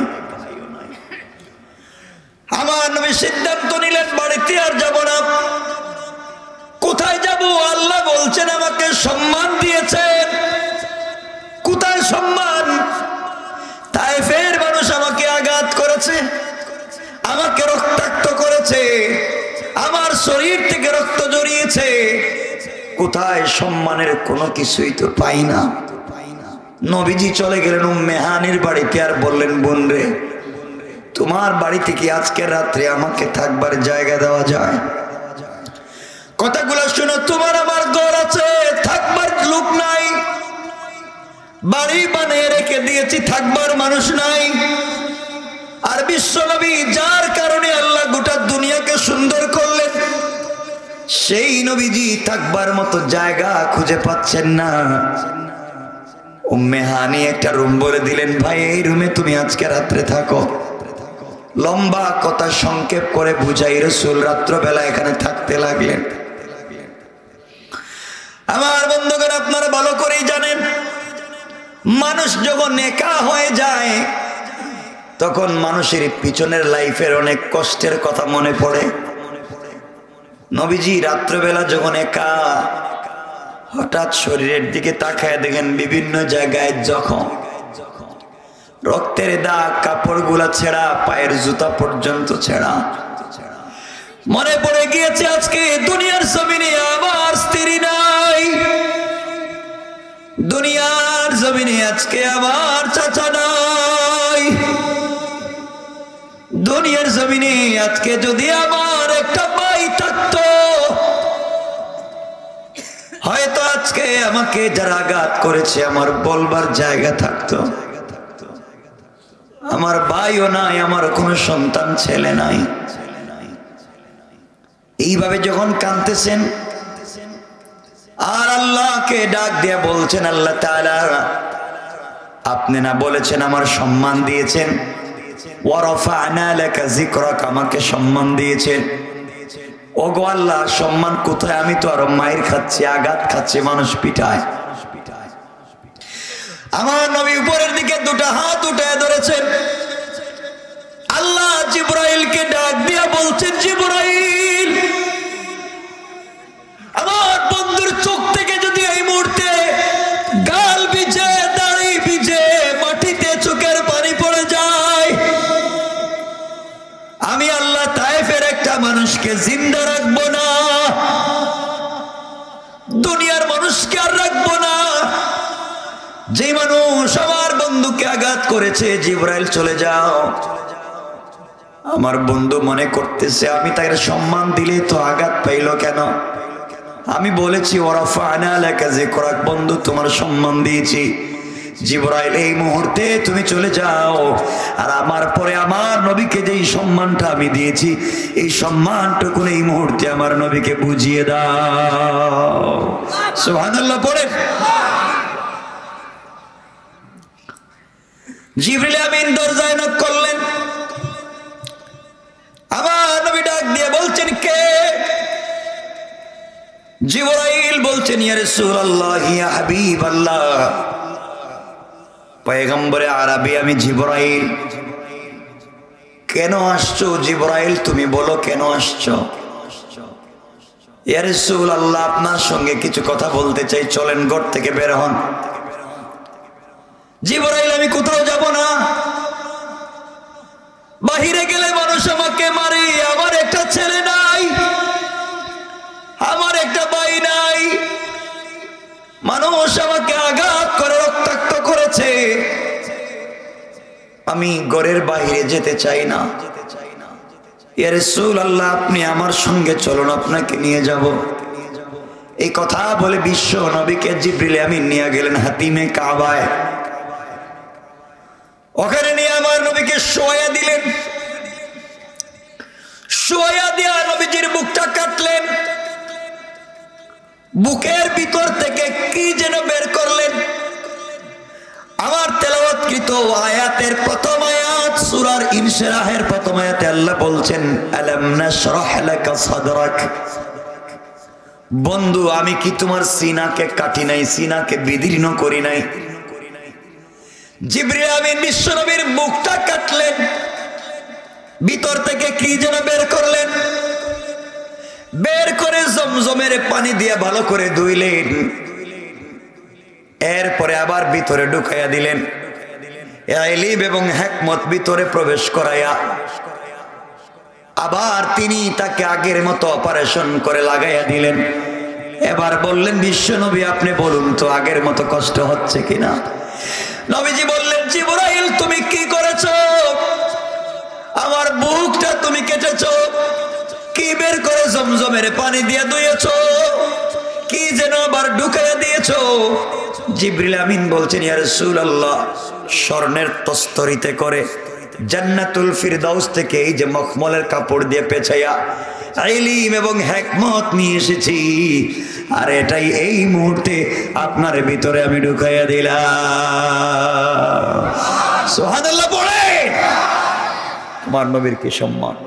আমার নবী সিদ্ধান্ত নিলেন, বাড়িতে আর যাব না। কোথায় যাব? আল্লাহ বলছেন আমাকে সম্মান দিয়েছেন। কোথায় সম্মান? তায়েফের মানুষ আমাকে আঘাত করেছে, আমাকে রক্তাক্ত করেছে, আমার শরীর থেকে রক্ত জড়িয়েছে, কোথায় সম্মানের কোনো কিছুই তো পাই না। নবীজি চলে গেলেন উম্মে হানির বাড়িতে, আর বললেন, বোন রে, তোমার বাড়িতে কি আজকের রাত্রে আমাকে থাকবার জায়গা দেওয়া যায়? কথাগুলো শুনো, তোমার আমার ঘর আছে, থাকবার লোক নাই, বাড়ি বানিয়ে রেখে দিয়েছি, থাকবার মানুষ নাই। আর বিশ্বনবী, যার কারণে আল্লাহ গোটা দুনিয়াকে সুন্দর করলেন, সেই নবীজি থাকবার মতো জায়গা খুঁজে পাচ্ছেন না। উম্মে হানি একটা রুম বলে দিলেন, ভাই এই রুমে তুমি আজকে রাত্রে থাকো। লম্বা কথা সংক্ষেপ করে বুঝাই রাসূল রাত্রবেলা এখানে থাকতে লাগলেন। আমার বন্ধুগণ, আপনারা ভালো করেই জানেন, মানুষ যখন একা হয়ে যায়, তখন মানুষের পিছনের লাইফের অনেক কষ্টের কথা মনে পড়ে। নবীজি রাত্রবেলা যখন একা, হঠাৎ শরীরের দিকে তাকায় দেখেন বিভিন্ন জায়গায় জখম। রক্তের দাগ, কাপড়গুলা ছেঁড়া, পায়ের জুতা পর্যন্ত ছেঁড়া। মনে পড়ে গিয়েছে আজকে দুনিয়ার জমিনে আমার স্ত্রী নাই, দুনিয়ার জমিনে আজকে আমার চাচা নাই, দুনিয়ার জমিনে আজকে যদি আমার একটা ভাই থাকতো, হয়তো আজকে আমাকে যারা আঘাত করেছে আমার বলবার জায়গা থাকতো। আমার ভাইও নাই, আমার কোনো সন্তান ছেলে নাই। এইভাবে যখন কাঁদতেছেন আর আল্লাহকে ডাক দিয়ে বলছেন, আল্লাহ তাআলা আপনি না বলেছেন আমার সম্মান দিয়েছেন, ওয়া রাফা'না লাকা যিকরাক, আমাকে সম্মান দিয়েছেন। ওগো আল্লাহ, সম্মান কোথায়? আমি তো আরো মায়ের খাচ্ছি, আঘাত খাচ্ছি, মানুষ পিটায়। আমার নবী উপরের দিকে দুটো হাত উঠায় ধরেছেন। আল্লাহ জিবরাইলকে ডাক দিয়া বলছেন, জিবরাইল, আমার বন্ধুর চোখ থেকে যদি এই মুহূর্তে গাল ভিজে, দাড়ি ভিজে, মাটিতে চোখের পানি পড়ে যায়, আমি আল্লাহ তায়েফের একটা মানুষকে জিন্দা রাখবো না, দুনিয়ার মানুষকে আর রাখবো না। যে মানুষ আমার বন্ধুকে আঘাত করেছে, জিবরাইল চলে যাও। আমার বন্ধু মনে করতেছে আমি তাকে সম্মান দিলে তো আঘাত পাইল কেন? আমি বলেছি ওয়া রাফা'না লাকা যিকরাক, বন্ধু তোমার সম্মান দিয়েছি। জিবরাইল এই মুহূর্তে তুমি চলে যাও, আর আমার পরে আমার নবীকে যেই সম্মানটা আমি দিয়েছি, এই সম্মানটুকু এই মুহূর্তে আমার নবীকে বুঝিয়ে দাও। সুবহানাল্লাহ পড়ে। জিবরিল আমিন দরজায় নক করলেন। আমার নবী ডাক দিয়ে বলছেন, কে? জিবরাইল বলছেন, ইয়া রাসূলুল্লাহ, ইয়া হাবিবাল্লাহ, পয়গম্বরে আরবি আমি জিবরাইল। কেন আসছো জিবরাইল? তুমি বলো কেন আসছো? ইয়া রাসূলুল্লাহ, আপনার সঙ্গে কিছু কথা বলতে চাই, চলেন ঘর থেকে বের হন। জিবরাইল, আমি কোথাও যাব না, বাহিরে গেলে মানুষ আমাকে মারে, আমার একটা ছেলে নাই, আমার একটা ভাই নাই, মানুষ আমাকে আঘাত করে রক্তাক্ত করেছে, আমি ঘরের বাইরে যেতে চাই না। ইয়া রাসূলুল্লাহ, আপনি আমার সঙ্গে চলুন, আপনাকে নিয়ে যাব। এই কথা বলে বিশ্ব নবীকে জিবরিল আমিন নিয়ে গেলেন হাতিমে কাবায়। ওখানে নিয়ে আমার নবীকে শোয়া দিলেন। শোয়া দিয়া নবীজির বুকটা কাটলেন, বুকের ভিতর থেকে কি যেন বের করলেন। আমার তেলাওয়াতকৃত আয়াতের প্রথম আয়াত, সূরার ইনশিরাহের প্রথম আয়াতে আল্লাহ বলছেন, আলাম নাশরাহ লাকা সাদরাক, বন্ধু আমি কি তোমার সিনাকে কাটি নাই, সিনাকে বিদীর্ণ করি নাই? জিবরিল আমিন বিশ্বনবীর বুকটা কাটলেন, ভিতর থেকে কি যেন বের করলেন, বের করে জমজমের পানি দিয়ে ভালো করে ধুইলেন, এরপরে আবার ভিতরে ঢুকাইয়া দিলেন। ইলম এবং হিকমত ভিতরে প্রবেশ করাইয়া আবার তিনি তাকে আগের মতো অপারেশন করে লাগাইয়া দিলেন। এবার বললেন, বিশ্বনবী আপনি বলুন তো আগের মতো কষ্ট হচ্ছে কিনা? নবীজি বললেন, জিবরাইল তুমি কি করেছো? আমার বুকটা তুমি কেটেছো, কি বের করে জমজমের পানি দিয়ে ধুয়েছো, কি যেন আবার ঢুকাইয়া দিয়েছো? জিবরিল আমিন বলছেন, ইয়া রাসূলুল্লাহ, স্বর্ণের তস্তরিতে করে জান্নাতুল ফিরদাউস থেকে এই যে মখমলের কাপড় দিয়ে পেঁচাইয়া ইলম এবং হিকমত নিয়ে এসেছি, আর এটাই এই মুহূর্তে আপনার ভিতরে আমি ঢুকাইয়া দিলাম। সুবহানাল্লাহ পড়ে। আমার নবীর কি সম্মান!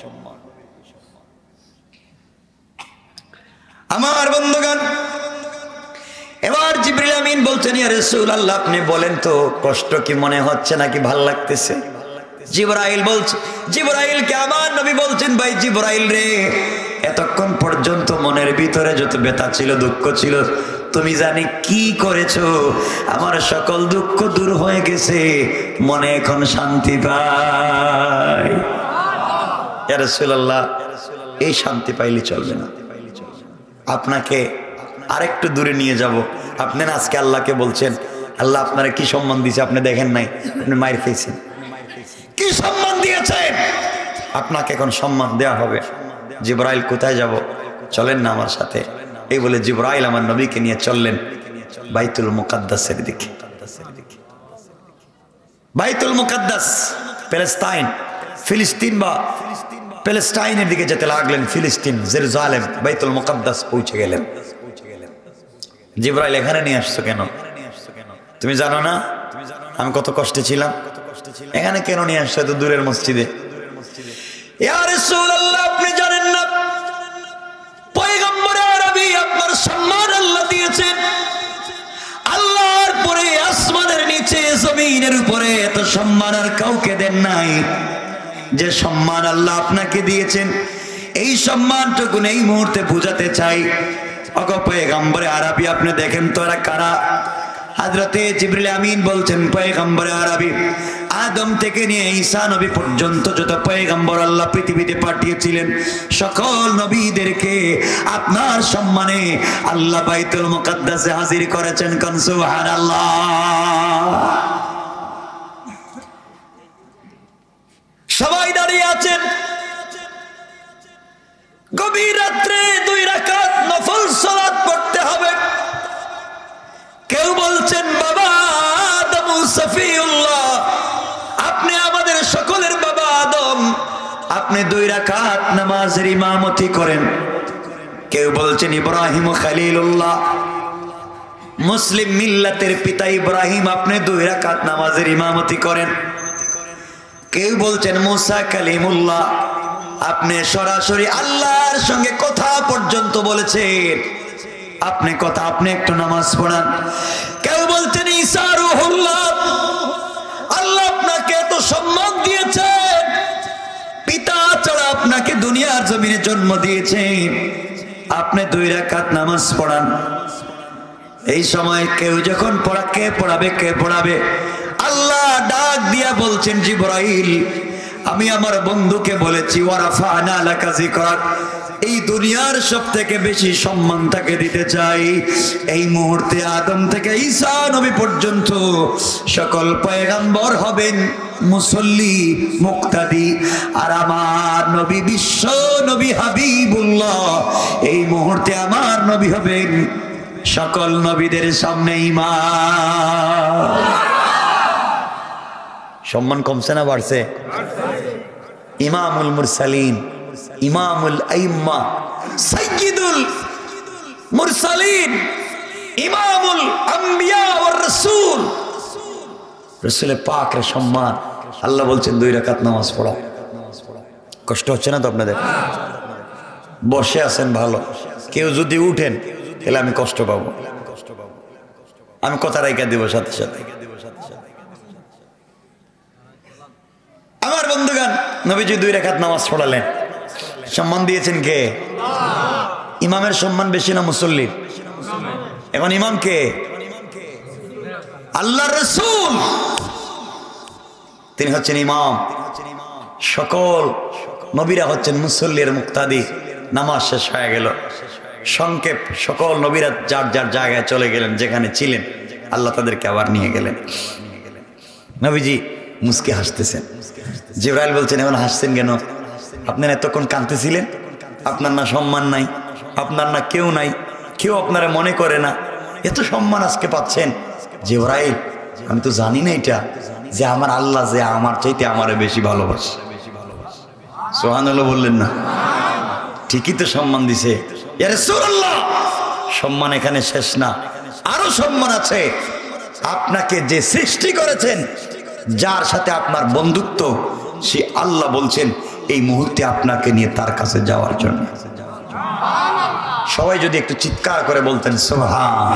আমার বন্ধুগণ, এবার জিবরিল আমিন বলছেন, ইয়া রাসূলুল্লাহ আপনি বলেন তো কষ্ট কি মনে হচ্ছে নাকি ভাল লাগতেছে? জিবরাইল বলছে, জিবরাইলকে আমার নবী বলছেন, ভাই জিবরাইল রে, এতক্ষণ পর্যন্ত মনের ভিতরে যত ব্যথা ছিল, দুঃখ ছিল, তুমি জানি কি করেছো, আমার সকল দুঃখ দূর হয়ে গেছে, মনে এখন শান্তি পাই। ইয়া রাসূলুল্লাহ, এই শান্তি পাইলে চলবে না, আপনাকে আরেকটু দূরে নিয়ে যাব। আপনি না আজকে আল্লাহকে বলছেন, আল্লাহ আপনারা কি সম্মান দিয়েছে আপনি দেখেন নাই, আপনি মায়ের খেয়েছেন, কি সম্মান দিয়েছেন, আপনাকে এখন সম্মান দেওয়া হবে। জিবরাইল, কোথায় যাব, চলেন না আমার সাথে। এই বলে জিবরাইল আমার নবীকে নিয়ে চললেন বাইতুল মুকাদ্দাসের দিকে। বাইতুল মুকাদ্দাস প্যালেস্টাইন, ফিলিস্তিন বা প্যালেস্টাইনের দিকে যেতে লাগলেন। ফিলিস্তিন, জেরুজালেম, বাইতুল মুকাদ্দাস পৌঁছে গেলেন। জিবরাইল, এখানে নিয়ে আসছো কেন? তুমি জানো না আমি কত কষ্টে ছিলাম, এখানে কেন নিয়ে আসছো এত দূরের মসজিদে? ইয়া রাসূলুল্লাহ, আপনি জানেন না পয়গম্বর আরবি আপনার সম্মান আল্লাহ দিয়েছেন। আল্লাহর পরে আসমানের নিচে জমিনের উপরে এত সম্মান আর কাউকে দেন নাই। যে সম্মান আল্লাহ আপনাকে দিয়েছেন, এই সম্মানটুকু এই মুহূর্তে বুঝাতে চাই। ওগো পয়গম্বর আরবি, আপনি দেখেন তো এরা কারা? হযরতে জিবরিল আমিন বলছেন, পয়গম্বর আরবি আদম থেকে নিয়ে ঈসা নবী পর্যন্ত যত পয়গম্বর আল্লাহ পৃথিবীতে পাঠিয়েছিলেন, সকল নবীদেরকে আপনার সম্মানে আল্লাহ বাইতুল মুকাদ্দাসে হাজির করেছেন। কোন সুবহানাল্লাহ। সবাই দাঁড়িয়ে আছেন। গভীর রাত্রে 2 রাকাত নফল সালাত পড়তে হবে। কেউ বলছেন, বাবা আদম সফিউল্লাহ, আপনি আমাদের সকলের বাবা আদম, আপনি 2 রাকাত নামাজের ইমামতি করেন। কেউ বলছেন, ইব্রাহিম খলিলুল্লাহ, মুসলিম মিল্লাতের পিতা ইব্রাহিম, আপনি 2 রাকাত নামাজের ইমামতি করেন। কেউ বলছেন, মুসা কালিমুল্লাহ, আপনি সরাসরি আল্লাহর সঙ্গে কথা পর্যন্ত বলেছেন, আপনি একটু নামাজ পড়ান। কেউ বলছেন, ঈসা রূহুল্লাহ, আল্লাহ আপনাকে এত সম্মান দিয়েছেন, পিতা ছাড়া আপনাকে দুনিয়ার জমিনে জন্ম দিয়েছেন, আপনি 2 রাকাত নামাজ পড়ান। এই সময় কেউ যখন কে পড়াবে? আল্লাহ ডাক দিয়া বলছেন, জিবরাইল, আমি আমার বন্ধুকে বলেছি, ওয়ারাফা'না লাকা যিকরাক, এই দুনিয়ার সবথেকে বেশি সম্মান তাকে দিতে চাই। এই মুহূর্তে আদম থেকে ঈসা নবী পর্যন্ত সকল পয়গম্বর হবেন মুসল্লি, মুক্তাদি, আর আমার নবী বিশ্ব নবী হাবিবুল্লাহ এই মুহূর্তে আমার নবী হবেন সকল নবীদের সামনে ইমাম। সম্মান কমছে না বাড়ছে? ইমামুল মুরসালিন, ইমামুল আইম্মা, সাইয়্যিদুল মুরসালিন, ইমামুল আম্বিয়া ওয়ার রাসূল, রাসূল পাকের সম্মান। আল্লাহ বলছেন 2 রাকাত নামাজ পড়ো। কষ্ট হচ্ছে না তো আপনাদের? বসে আছেন ভালো, কেউ যদি উঠেন তাহলে আমি কষ্ট পাবো, আমি কথা রাইখা দিব সাথে সাথে। আমার বন্ধুগণ, নবীজি 2 রাকাত নামাজ পড়ালেন, সম্মান দিয়েছেন কে? ইমামের সম্মান বেশি না মুসল্লির? এখন ইমাম কে? আল্লাহর রাসূল, তিনি হচ্ছেন ইমাম। সকল নবীরা হচ্ছেন মুসল্লির মুক্তাদি। নামাজ শেষ হয়ে গেল, সংক্ষেপ সকল নবীরা যার যার জায়গায় চলে গেলেন, যেখানে ছিলেন আল্লাহ তাদেরকে আবার নিয়ে গেলেন। নবীজি মুস্কি হাসতেছেন। জিবরাইল বলছেন, এখন হাসছেন কেন? আপনারা এতক্ষণ কাঁদতেছিলেন, আপনার না সম্মান নাই, আপনার না কেউ নাই, কেউ আপনারা মনে করে না, এত সম্মান আজকে পাচ্ছেন। জিবরাইল, আমি তো জানি না এটা, যে আমার আল্লাহ যে আমার চাইতে আমারে বেশি ভালোবাসে। সুবহানাল্লাহ বললেন না? ঠিকই তো সম্মান দিছে। ইয়া রাসূলুল্লাহ, সম্মান এখানে শেষ না, আরো সম্মান আছে। আপনাকে যে সৃষ্টি করেছেন, যার সাথে আপনার বন্ধুত্ব, সে আল্লাহ বলছেন এই মুহূর্তে আপনাকে নিয়ে তার কাছে যাওয়ার জন্য। সবাই যদি একটু চিৎকার করে বলতেন সুবহান।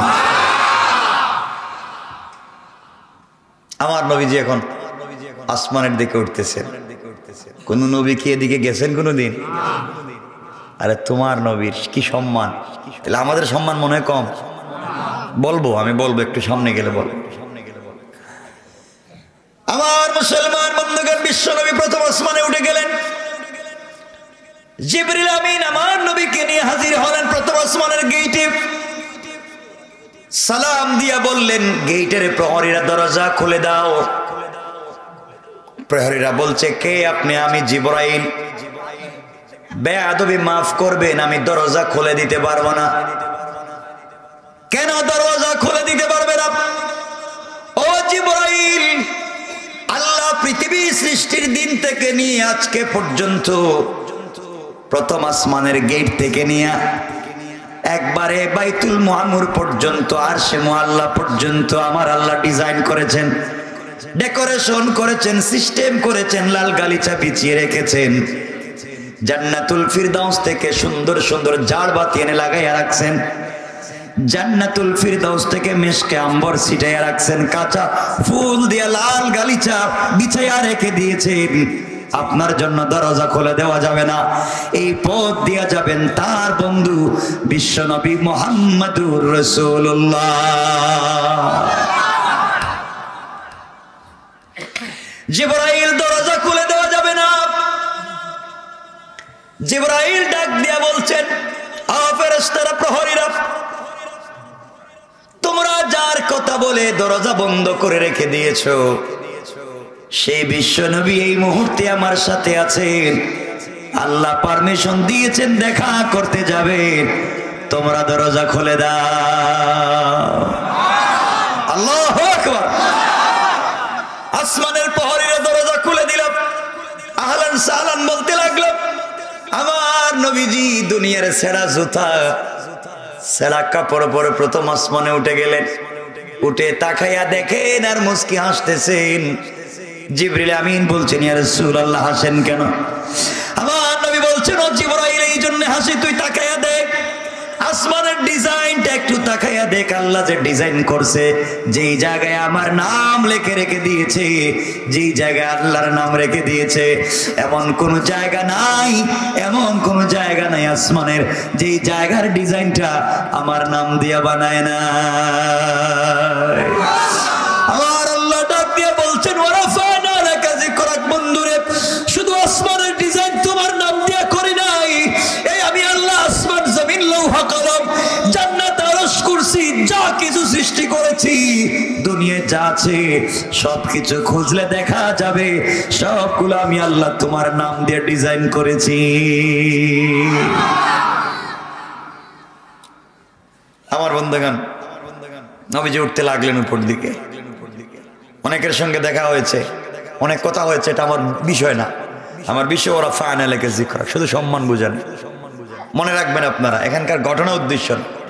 আমার নবীজি এখন আসমানের দিকে উঠতেছেন। কোন নবী কি এদিকে গেছেন কোনদিন? আরে তোমার নবীর কি সম্মান, তাহলে আমাদের সম্মান মনে হয় কম? বলবো, আমি বলবো, একটু সামনে গেলে বলবো। আমার মুসলমান বন্ধুগণ, বিশ্বনবী প্রথম আসমানে উঠে গেলেন। জিবরিল আমিন আমার নবীকে নিয়ে হাজির হলেন প্রথম আসমানের গেইটে। সালাম দিয়া বললেন, গেইটের প্রহরীরা দরজা খুলে দাও। প্রহরীরা বলছে, কে আপনি? আমি জিবরাইল। বেয়াদবি মাফ করবেন, আমি দরজা খুলে দিতে পারবো না। কেন দরজা খুলে দিতে পারবে না? ও জিবরাইল, আল্লাহ পৃথিবী সৃষ্টির দিন থেকে নিয়ে আজকে পর্যন্ত প্রথম আসমানের গেট থেকে নিয়ে একবারে বাইতুল মুআম্মর পর্যন্ত, আরশে মুআল্লা পর্যন্ত আমার আল্লাহ ডিজাইন করেছেন, ডেকোরেশন করেছেন, সিস্টেম করেছেন, লাল গালিচা বিছিয়ে রেখেছেন। জান্নাতুল ফিরদাউস থেকে সুন্দর সুন্দর ঝাড়বাতি এনে লাগাইয়া রাখছেন। জান্নাতুল ফিরদাউস থেকে মেশকে আম্বর ছিটাইয়া রাখছেন, কাঁচা ফুল দিয়া লাল গালিচা বিছাইয়া রেখে দিয়েছেন। আপনার জন্য দরজা খুলে দেওয়া যাবে না, এই পথ দিয়া যাবেন তার বন্ধু বিশ্বনবী মুহাম্মদুর রাসূলুল্লাহ। জিবরাইল, দরজা খুলে দেওয়া যাবে না। জিবরাইল ডাক দিয়া বলছেন, ফেরেশতারা, প্রহরীরা, তোমরা যার কথা বলে দরজা বন্ধ করে রেখে দিয়েছো, সেই বিশ্বনবী এই মুহূর্তে আমার সাথে আছেন। আল্লাহ পারমিশন দিয়েছেন দেখা করতে যাবে, তোমরা দরজা খুলে দাও। আল্লাহু আকবার। আসমানের প্রহরীরা দরজা খুলে দিল, আহলান সাহলান বলতে লাগলো। আমার নবীজি দুনিয়ার সেরা জুতা, সেরা কাপড় পরে প্রথম আসমানে উঠে গেলেন। উঠে তাকাইয়া দেখেন আর মুস্কি হাসতেছেন। জিবরিল আমিন বলছেন, ইয়া রাসূলুল্লাহ, হাসেন কেন? আমার নবী বলছেন, ও জিবরাইল, এই জন্য হাসি, তুই তাকাইয়া দেখ আসমানের ডিজাইনটা, একটু তাকাইয়া দেখ। আল্লাহ যে ডিজাইন করছে, যেই জায়গায় আমার নাম লিখে রেখে দিয়েছে, যেই জায়গায় আল্লাহর নাম রেখে দিয়েছে, এমন কোন জায়গা নাই, এমন কোন জায়গা নাই আসমানের যেই জায়গার ডিজাইনটা আমার নাম দিয়া বানায় না। আমার আল্লাহ ডাক দিয়ে বলছেন, ওয়ারাফানা লাকা যিকরাক, বন্ধুরে, শুধু আসমানের ডিজাইন তোমার নাম দিয়া করি নাই, এই আমি আল্লাহ আসমান, জমিন, লৌহ কলম, জান্নাত, আরশ, কুরসি, যা কিছু সৃষ্টি করেছি, দুনিয়ায় যা আছে সবকিছু খুঁজলে দেখা যাবে সবগুলো আমি আল্লাহ তোমার নাম দিয়ে ডিজাইন করেছি। আমার বন্ধুগণ, নবীজি উঠতে লাগলেন উপর দিকে। অনেকের সঙ্গে দেখা হয়েছে, অনেক কথা হয়েছে, এটা আমার বিষয় না। আমার বিষয় ওরা ফায়নালেকে জিক্র, শুধু সম্মান বুঝেন। মনে রাখবেন আপনারা, এখানকার ঘটনা উদ্দেশ্য।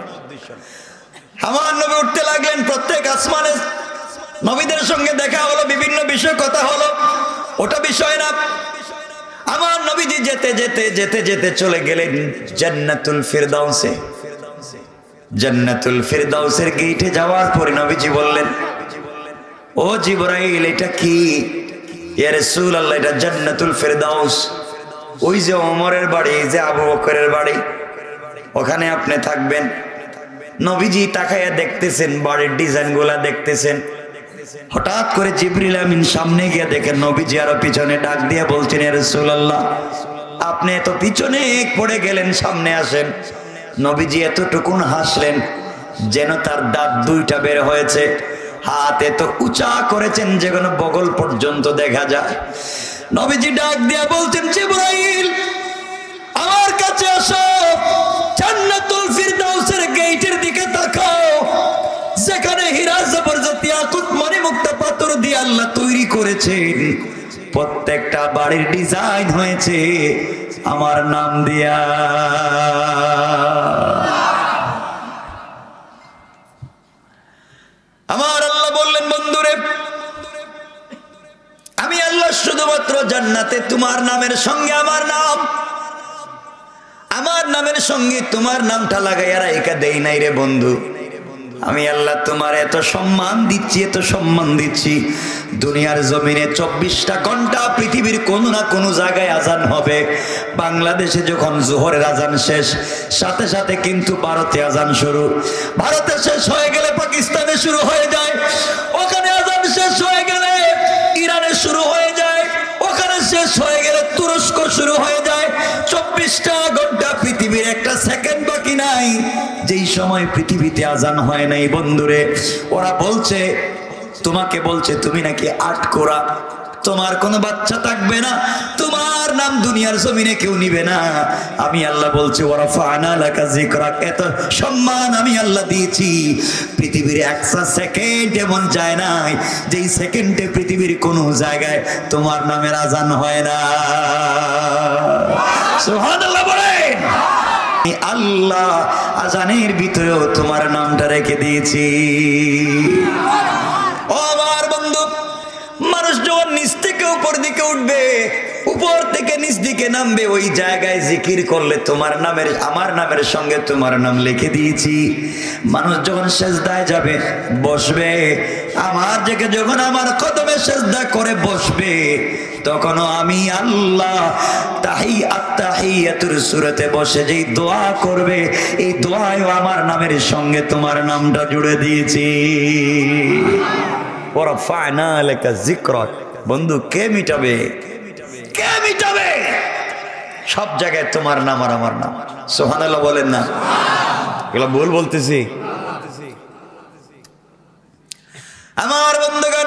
আমার নবী উঠতে লাগলেন, প্রত্যেক আসমানে নবীদের সঙ্গে দেখা হলো, বিভিন্ন বিষয় কথা হলো, ওটা বিষয় না। আমার নবীজি যেতে যেতে যেতে যেতে চলে গেলেন জান্নাতুল ফিরদাউসে। জান্নাতুল ফিরদাউসের গেটে যাওয়ার পরে নবীজি বললেন, ও জিবরাইল, এটা কি? ইয়া রাসূলুল্লাহ, এটা জান্নাতুল ফিরদাউস। ওই যে ওমরের বাড়ি, যে আবু বকরের বাড়ি, ওখানে আপনি থাকবেন। নবীজি তাকায়া দেখতেছেন, বাড়ির ডিজাইনগুলা দেখতেছেন। হঠাৎ করে জিবরিল আমিন সামনে গিয়ে দেখেন নবীজি আরো পিছনে, ডাক দিয়ে বলছেন, ইয়া রাসূলুল্লাহ, আপনি এত পিছনে পড়ে গেলেন, সামনে আসেন। নবীজি এতটুকুন হাসলেন যেন তার দাঁত দুইটা বের হয়েছে, হাত এত উঁচা করেছেন যেগুলো বগল পর্যন্ত দেখা যায়। নবীজি ডাক দিয়া বলছেন, জিবরাইল, আমার কাছে আসো, জান্নাতুল ফিরদাউসের গেটের দিকে তাকাও, যেখানে হীরা, জবরদস্ত, ইয়াকুত, মণিমুক্তা পাথর দিয়ে আল্লাহ তৈরি করেছেন। প্রত্যেকটা বাড়ির ডিজাইন হয়েছে আমার নাম দিয়া। আমার আল্লাহ বললেন, বন্ধুরে, আমি আল্লাহ শুধুমাত্র জান্নাতে তোমার নামের সঙ্গে আমার নাম, আমার নামের সঙ্গে তোমার নামটা লাগাইয়া রাইখা দেই নাই রে বন্ধু। আমি আল্লাহ তোমার এত সম্মান দিচ্ছি, এত সম্মান দিচ্ছি। দুনিয়ার জমিনে 24টা ঘন্টা পৃথিবীর কোনো না কোনো জায়গায় আজান হবে। বাংলাদেশে যখন জোহরের আজান শেষ, সাথে সাথে কিন্তু ভারতে আজান শুরু। ভারতে শেষ হয়ে গেলে পাকিস্তানে শুরু হয়ে যায়, ওখানে আজান শেষ হয়ে গেলে ইরানে শুরু হয়ে যায়, ওখানে শেষ হয়ে গেলে তুরস্ক শুরু হয়ে যায়। 24টা ঘন্টা পৃথিবীর একটা সেকেন্ড বাকি নাই যেই সময় পৃথিবীতে আজান হয় নাই। বন্ধুরে, ওরা বলছে, তোমাকে বলছে তুমি নাকি আটকোরা, তোমার কোনো বাচ্চা থাকবে না, তোমার নাম দুনিয়ার জমিনে কেউ নিবে না। আমি আল্লাহ বলছি ওরা ফানা লাকা যিকরাক, এত সম্মান আমি আল্লাহ দিয়েছি। পৃথিবীর একটা সেকেন্ড এমন যায় নাই যেই সেকেন্ডে পৃথিবীর কোনো জায়গায় তোমার নামের আজান হয় না। সুবহানাল্লাহ বলেন। আল্লাহ আজানের ভিতরেও তোমার নামটা রেখে দিয়েছি। ও আমার বন্ধু, মানুষ যখন নিচ থেকে উপর দিকে উঠবে, উপর থেকে নিচ দিকে নামবে, ওই জায়গায় জিকির করলে তোমার নামের, আমার নামের সঙ্গে তোমার নাম লিখে দিয়েছি। মানুষ যখন সেজদায় যাবে, বসবে, আমার জায়গায় যখন আমার কদমে সেজদা করে বসবে, তখনও আমি আল্লাহ তাহিয়াতুর সূরাতে বসে যেই দোয়া করবে, এই দোয়ায়ও আমার নামের সঙ্গে তোমার নামটা জুড়ে দিয়েছি। ওয়ারাফা'না লাকা যিকরাক। বন্ধু, কে মিটাবে? কে মিটাবে? সব জায়গায় তোমার নাম আর আমার নাম। সুবহানাল্লাহ বলেন না? এগুলো ভুল বলতেছি? আমার বন্ধুগণ,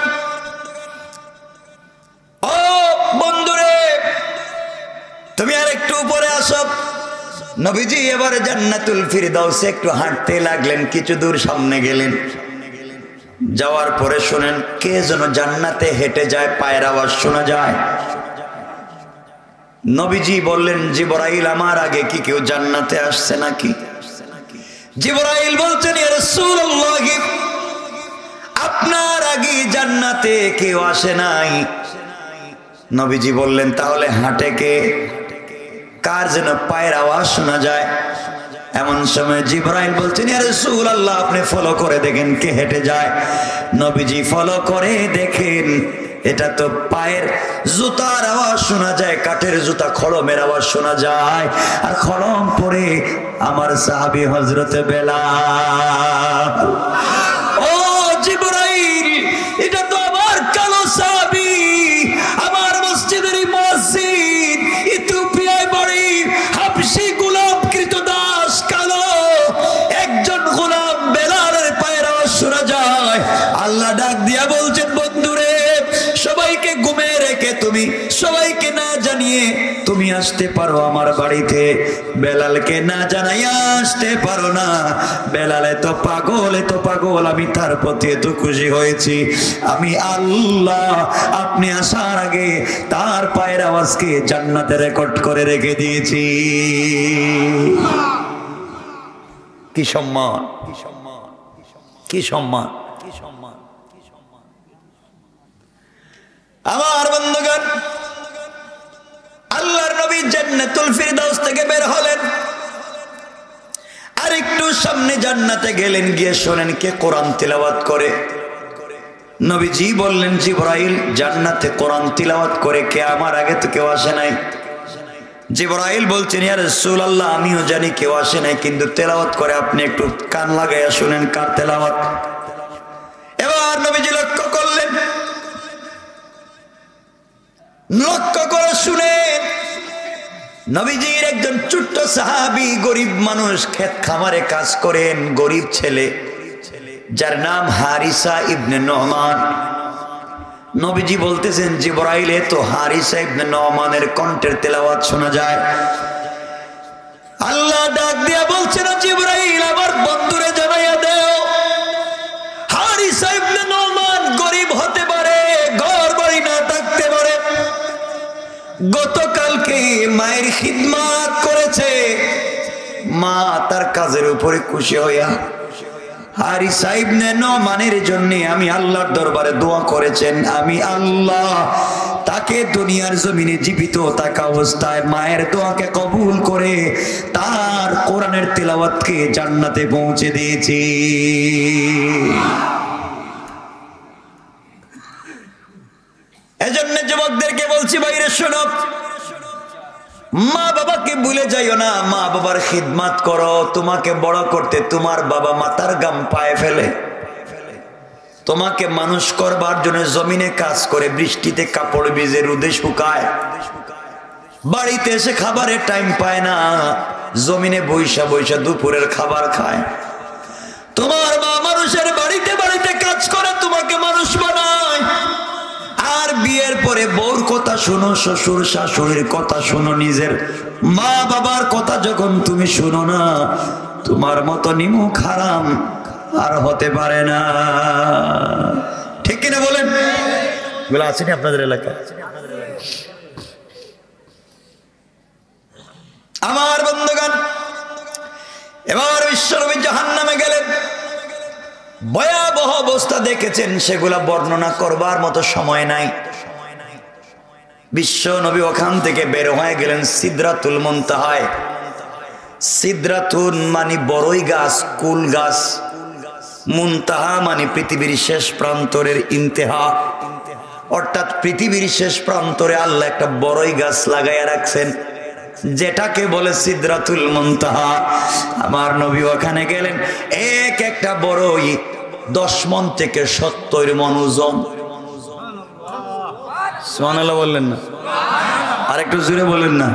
ও বন্ধুরে, তুমি আর একটু উপরে আসো। নবীজি এবারে জান্নাতুল ফিরদাউসে একটু হাঁটতে লাগলেন, কিছু দূর সামনে গেলেন। যাওয়ার পরে শুনেন কে যেন জান্নাতে হেঁটে যায়, পায়ের আওয়াজ শোনা যায়। নবীজি বললেন, জিবরাইল, আমার আগে কি কেউ জান্নাতে আসছে নাকি? জিবরাইল বলছেন, ইয়া রাসূলুল্লাহ, আপনার আগে জান্নাতে কেউ আসে নাই। নবীজি বললেন, তাহলে হাঁটে কে? কার যেন পায়ের আওয়াজ শোনা যায়। এমন সময় জিবরাইল বলছেন, ইয়া রাসূলুল্লাহ, আপনি ফলো করে দেখেন কে হেঁটে যায়। নবীজি ফলো করে দেখেন, এটা তো পায়ের জুতার আওয়াজ শোনা যায়, কাঠের জুতা, খড়মের আওয়াজ শোনা যায়। আর খড়ম পরে আমার সাহাবী হযরতে বেলাল। ও জিবরাইল, এটা তো আমার কালো সাহাবী, আমার মসজিদের মুয়াজ্জিন, ইথিওপিয়ায় বাড়ি, হাবশী গোলাম কৃতদাস, কালো একজন গোলাম বেলালের পায়ের আওয়াজ শোনা যায়। আল্লাহ ডাক দিয়া বলছেন, বন্ধুরে, সবাইকে ঘুমে রেখে তুমি, সবাইকে না জানিয়ে তুমি আসতে পারো আমার বাড়িতে, বেলালকে না জানাইয়া আসতে পারো না। বেলাল এত পাগল, এত পাগল, আমি তার প্রতি এত খুশি হয়েছি। আমি আল্লাহ আপনি আসার আগে তার পায়ের আওয়াজকে জান্নাতে রেকর্ড করে রেখে দিয়েছি। কি সম্মান, কি সম্মান, কি সম্মান, কি সম্মান। আমার বন্ধুগণ, আল্লাহর নবী জান্নাতুল ফিরদাউস থেকে বের হলেন, আর একটু সামনে জান্নাতে গেলেন। গিয়ে শোনেন কে কোরআন তিলাওয়াত করে। নবীজি বললেন, জিবরাইল, জান্নাতে কোরআন তিলাওয়াত করে কে? আমার আগে তো কেউ আসে নাই। জিবরাইল বলছেন, ইয়া রাসূলুল্লাহ, আমিও জানি কেউ আসে নাই, কিন্তু তেলাওয়াত করে আপনি একটু কান লাগাইয়া শুনেন কার তেলাওয়াত। এবার নবীজি লক্ষ্য করলেন, লক্ষ্য করে শুনেন, নবীজির একজন ছোট্ট সাহাবী, গরিব মানুষ, ক্ষেত খামারে কাজ করেন, গরিব ছেলে, যার নাম হারিসা ইবনে নোমান। নবীজি বলতেছেন, জিবরাইলে তো হারিসা ইবনে নোমানের কণ্ঠের তেলাওয়াত শোনা যায়। আল্লাহ ডাক দিয়া বলছেন, জিবরাইল, আমার বন্ধুরে জানাইয়া দাও, হারিসা ইবনে নোমান গরিব হতে পারে, ঘর বাড়ি না থাকতে পারে, গতকালকে মায়ের খিদমত করেছে, মা তার কাজের উপরে খুশি হইয়া হারিসা ইবনে নোমানের জন্য আমি আল্লাহর দরবারে দোয়া করেছেন, আমি আল্লাহ তাকে দুনিয়ার জমিনে জীবিত থাকা অবস্থায় মায়ের দোয়াকে কবুল করে তার কোরআনের তিলাওয়াতকে জান্নাতে পৌঁছে দিয়েছি। এজন্য যুবকদেরকে বলছি, বাইরে শোনো, মা বাবাকে ভুলে যাইও না, মা বাবার খিদমত করো। তোমাকে বড় করতে তোমার বাবা মাথার ঘাম পায়ে ফেলে, তোমাকে মানুষ করবার জন্য জমিনে কাজ করে, বৃষ্টিতে কাপড় ভিজে রোদে শুকায়, বাড়িতে এসে খাবারের টাইম পায় না, জমিনে বৈশা বৈশা দুপুরের খাবার খায়। তোমার মা মানুষের বাড়িতে বাড়িতে কাজ করে তোমাকে মানুষ বানায়, আর বিয়ের পরে বউর কথা শুনো, শ্বশুর শাশুড়ির কথা শুনো, নিজের মা বাবার কথা যখন তুমি শুনো না, তোমার মতো নিমুখ হারাম আর হতে পারে না। ঠিক কিনা বলেন? এগুলো আছেনি আপনাদের এলাকায়? আমার বন্ধুগণ, এবার বিশ্বনবী জাহান্নামে গেলেন, ভয়াবহ অবস্থা দেখেছেন, সেগুলা বর্ণনা করবার মতো সময় নাই। বিশ্ব নবী ওখান থেকে বের হয়ে গেলেন সিদরাতুল মুনতাহায়। সিদরাতুন মানে বড়ই গাছ, কুল গাছ, মুনতাহা মানে পৃথিবীর শেষ প্রান্তরের ইন্তেহা, অর্থাৎ পৃথিবীর শেষ প্রান্তরে আল্লাহ একটা বড়ই গাছ লাগাইয়া রাখছেন, যেটাকে বলে সিদরাতুল মুনতাহা। আমার নবী ওখানে গেলেন, এক একটা বড়ই 10 মণ থেকে 70 মণ ওজন। সুবহানাল্লাহ বললেন না? আর একটু জোরে বলেন না।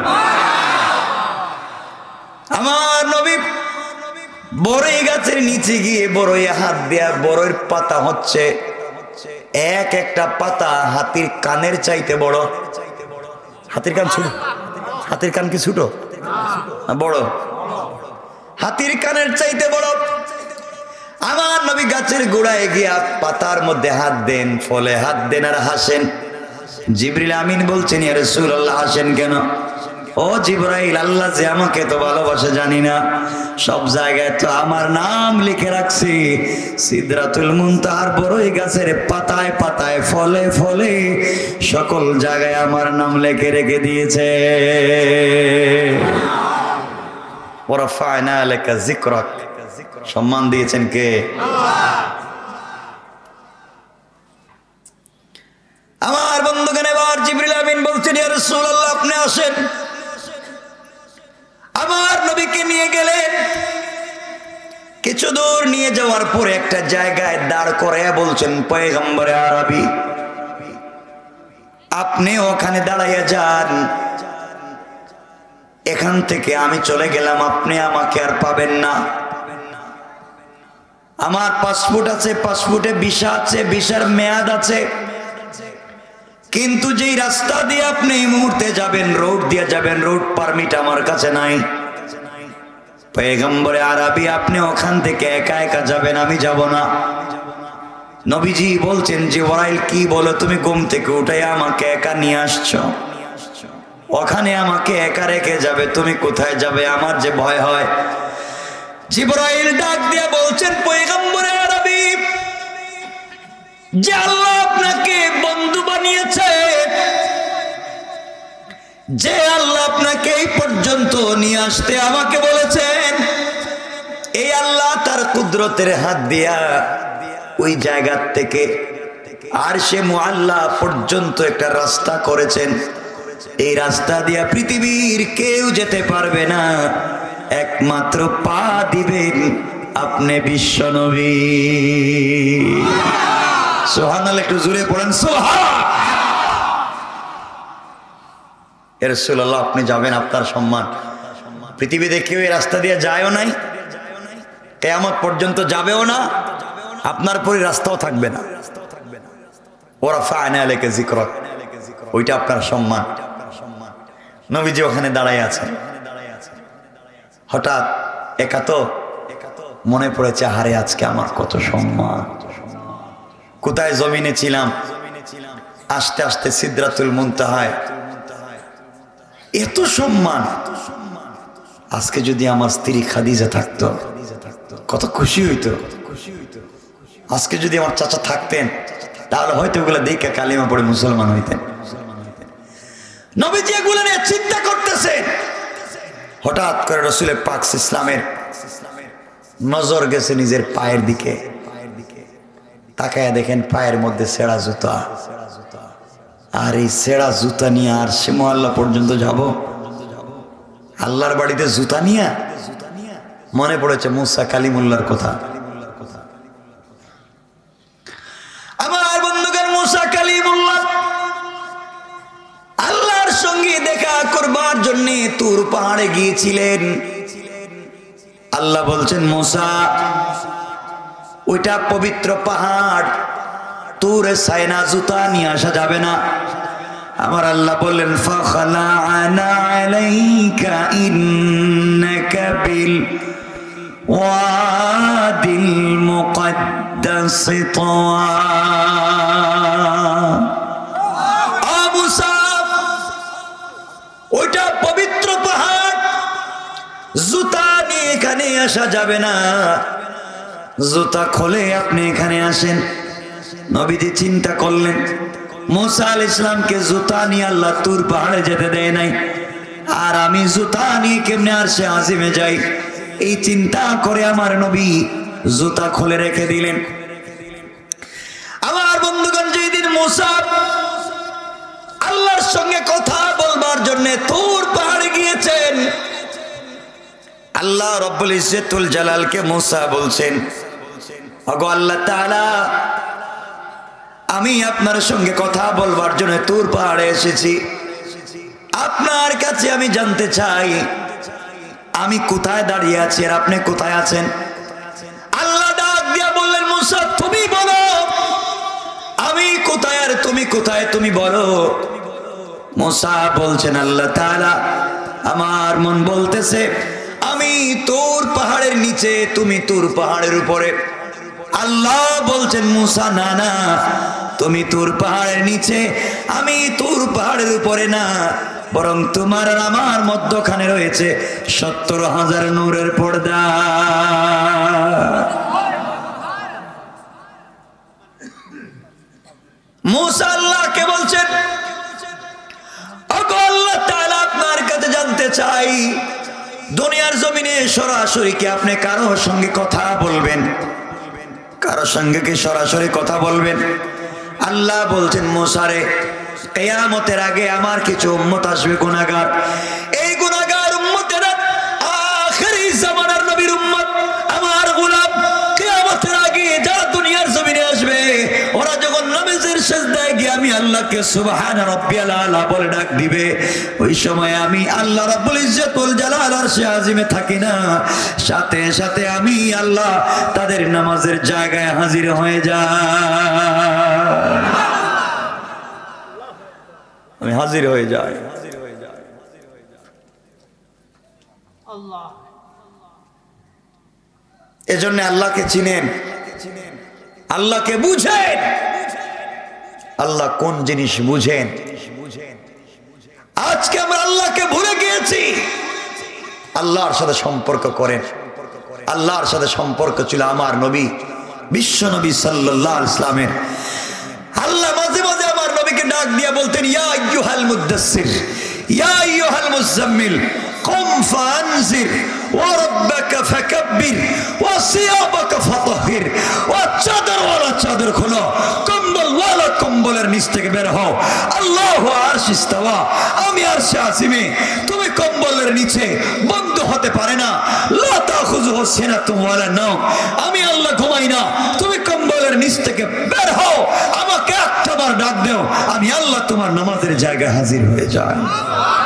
আমার নবী বড়ই গাছের নিচে গিয়ে বড়ই হাত দেয়া, বড়ইর পাতা হচ্ছে এক একটা পাতা হাতির কানের চাইতে বড়। হাতির কান ছোট? হাতির কান কি ছোট? বড়। হাতির কানের চাইতে বড়। আমার নবী গাছের গোড়ায় গিয়া পাতার মধ্যে হাত দেন, ফলে হাত দেন আর হাসেন। জিবরিল আমিন বলছেন, ইয়া রাসূলুল্লাহ হাসেন কেন? ও জিবরাইল, আল্লাহ যে আমাকে তো ভালোবাসে জানি না, সব জায়গায় তো আমার নাম লিখে রাখছি। সিদরাতুল মুনতাহার বড়ই গাছের পাতায় পাতায় ফলে ফলে সকল জায়গায় আমার নাম লিখে রেখে দিয়েছে। ওয়ারাফা'না লাকা যিকরাক, সম্মান দিয়েছেন কে? আমার বন্ধুগণ, এবার জিবরিল আমিন বলছেন, ইয়া রাসূলুল্লাহ আপনি আসেন। আমার নবীকে নিয়ে গেলেন, কিছু দূর নিয়ে যাওয়ার পরে একটা জায়গায় দাঁড় করাইয়া বলছেন, পয়গম্বরে আরবি আপনি ওখানে দাঁড়াইয়া যান, এখান থেকে আমি চলে গেলাম, আপনি আমাকে আর পাবেন না। আমার পাসপোর্ট আছে, পাসপোর্টে ভিসা আছে, ভিসার মেয়াদ আছে, কিন্তু যেই রাস্তা দিয়ে আপনি এই মুহূর্তে যাবেন, রোড দিয়ে যাবেন, রোড পারমিট আমার কাছে নাই। পয়গম্বরে আরবি আপনি ওখান থেকে একা একা যাবেন, আমি যাব না। নবীজি বলছেন, জিবরাইল কি বলো, তুমি ঘুম থেকে উঠাই আমাকে একা নিয়ে আসছো, ওখানে আমাকে একা রেখে যাবে, তুমি কোথায় যাবে? আমার যে ভয় হয়। জিবরাইল ডাক দিয়ে বলছেন, পয়গম্বরে আরবি যে আল্লাহ আপনাকে বন্ধু বানিয়েছে, যে আল্লাহ আপনাকে এই পর্যন্ত নিয়ে আসতে আমাকে বলেছেন, এই আল্লাহ তার কুদরতের হাত দিয়া ওই জায়গা থেকে আরশে মুআল্লা পর্যন্ত একটা রাস্তা করেছেন। এই রাস্তা দিয়া পৃথিবীর কেউ যেতে পারবে না, একমাত্র পা দিবেন আপনি বিশ্বনবী। সুবহানাল্লাহ, একটু জোরে পড়েন সুবহান। ইয়া রাসূলুল্লাহ আপনি যাবেন, আপনার সম্মান। পৃথিবীতে কেউ এই রাস্তা দিয়ে যায়ও নাই, কিয়ামত পর্যন্ত যাবেও না, আপনার পরে রাস্তাও থাকবে না। ওয়ারাফা'না লাকা যিকরাক, ওইটা আপনার সম্মান। নবীজি ওখানে দাঁড়ায় আছেন, হঠাৎ একা তো মনে পড়েছে, হারে আজকে আমার কত সম্মান, কোথায় জমিনে ছিলাম, আস্তে আস্তে সিদরাতুল মুনতাহায় এত সম্মান। আজকে যদি আমার স্ত্রী খাদিজা থাকতো কত খুশি হইতো, আজকে যদি আমার চাচা থাকতেন তাহলে হয়তো ওগুলো দেখে কালিমা পড়ে মুসলমান হইতেন। নবীজি এগুলো নিয়ে চিন্তা করতেছেন। হঠাৎ করে রাসূল পাক ইসলামের নজর গেছে নিজের পায়ের দিকে। তাকায় দেখেন পায়ের মধ্যে ছেঁড়া জুতা। আর এই ছেঁড়া জুতা নিয়ে আর সে মহল্লা পর্যন্ত যাব? আল্লাহর বাড়িতে জুতা নিয়ে? মনে পড়েছে মুসা কালিমুল্লাহর কথা। আমার বন্ধুগণ, মুসা কালিমুল্লাহ আল্লাহর সঙ্গে দেখা করবার জন্য তুর পাহাড়ে গিয়েছিলেন। আল্লাহ বলছেন, মুসা ওইটা পবিত্র পাহাড়, তুরে সাইনা জুতা নিয়ে আসা যাবে না। আমার আল্লাহ বললেন, ফাখলা'না আলাইকা ইন্নাকা বিল ওয়াদিল মুকদ্দাস তাওয়া। আবু সাব, ওইটা পবিত্র পাহাড়, জুতা নিয়ে এখানে আসা যাবে না। জুতা খোলে আপনি এখানে আসেন। নবীজি চিন্তা করলেন, মুসা আলাইহিস সালামকে জুতা নিয়ে আল্লাহ তুর পাহাড়ে যেতে দেয় নাই, আর আমি জুতা নিয়ে কেমনে আরশে আজিমে যাই? এই চিন্তা করে আমার নবী জুতা খুলে রেখে দিলেন। আমার বন্ধুগণ, যেদিন মুসা আল্লাহর সঙ্গে কথা বলবার জন্য তুর পাহাড়ে গিয়েছেন, আল্লাহ রব্বুল ইজ্জতুল জালালকে মুসা বলছেন, ওগো আল্লাহ তাআলা, আমি আপনার সঙ্গে কথা বলবার জন্য তুর পাহাড়ে এসেছি। আপনার কাছে আমি জানতে চাই আমি কোথায় দাঁড়িয়ে আছি আর আপনি কোথায় আছেন? আল্লাহ ডাক দিয়া বললেন, মুসা তুমি বলো আমি কোথায় আর তুমি কোথায়, তুমি বলো। মুসা বলছেন, আল্লাহ তাআলা, আমার মন বলতেছে আমি তুর পাহাড়ের নিচে, তুমি তুর পাহাড়ের উপরে। আল্লাহ বলছেন, মুসা না না, তুমি তুর পাহাড়ের নিচে, আমি তুর পাহাড়ের উপরে না, বরং তোমার আর আমার মধ্যখানে রয়েছে ৭০,০০০ নূরের পর্দা। মুসা আল্লাহকে বলছেন, ওগো আল্লাহ তাআলা, আপনার কাছে জানতে চাই দুনিয়ার জমিনে সরাসরি কি আপনি কারো সঙ্গে কথা বলবেন? কারো সঙ্গে কি সরাসরি কথা বলবেন? আল্লাহ বলছেন, মুসা রে, কিয়ামতের আগে আমার কিছু উম্মত আসবে গুনাহগার। এই গুনাহগার উম্মতেরা আখিরি জামানার নবীর উম্মত, আমার গোলাম। কিয়ামতের আগে যারা দুনিয়ার জমিনে আসবে, ওরা যখন নামাজের সিজদায় গিয়ে আমি আল্লাহকে সুবহানা রাব্বিয়াল আলা বলে ডাক দিবে, ওই সময় আমি আল্লাহ রাব্বুল ইজ্জতুল জালাল আরশে আজিমে থাকি না, সাথে সাথে আমি আল্লাহ তাদের নামাজের জায়গায় হাজির হয়ে যাই। আমি হাজির হয়ে যাই। এজন্য আল্লাহকে চিনেন, আল্লাহকে বুঝেন। আল্লাহ কোন জিনিস বুঝেন? আজকে আমরা আল্লাহকে ভুলে গিয়েছি। আল্লাহর সাথে সম্পর্ক করেন। আল্লাহর সাথে সম্পর্ক ছিল আমার নবী, বিশ্ব নবী সাল্লাল্লাহু আলাইহি ওয়াসাল্লামের। আল্লাহ মাঝে মাঝে আমার নবীকে ডাক দিয়ে বলতেন, ইয়া আইয়ুহাল মুদাসসির, ইয়া আইয়ুহাল মুজাম্মিল, কুম ফানজির, ওয়া রাব্বাকা ফাকাব্বির, ওয়া সিয়াবাকা ফাতাহির। ওয়া চাদরওয়ালা চাদর খোলো, কম্বলওয়ালা কম্বলের নিচ থেকে বের হও। আল্লাহু আরশে ইস্তাওয়া, আমি আরশে আজিমে, তুমি কম্বলের নিচে বন্ধ হতে পারে না। লা তাখুযুহু সিনাতুন ওয়ালা নাওম, আমি আল্লাহ ঘুমাই না, তুমি কম্বলের নিচ থেকে বের হও, আমাকে একটাবার ডাক দাও, আমি আল্লাহ তোমার নামাজের জায়গায় হাজির হয়ে যাই।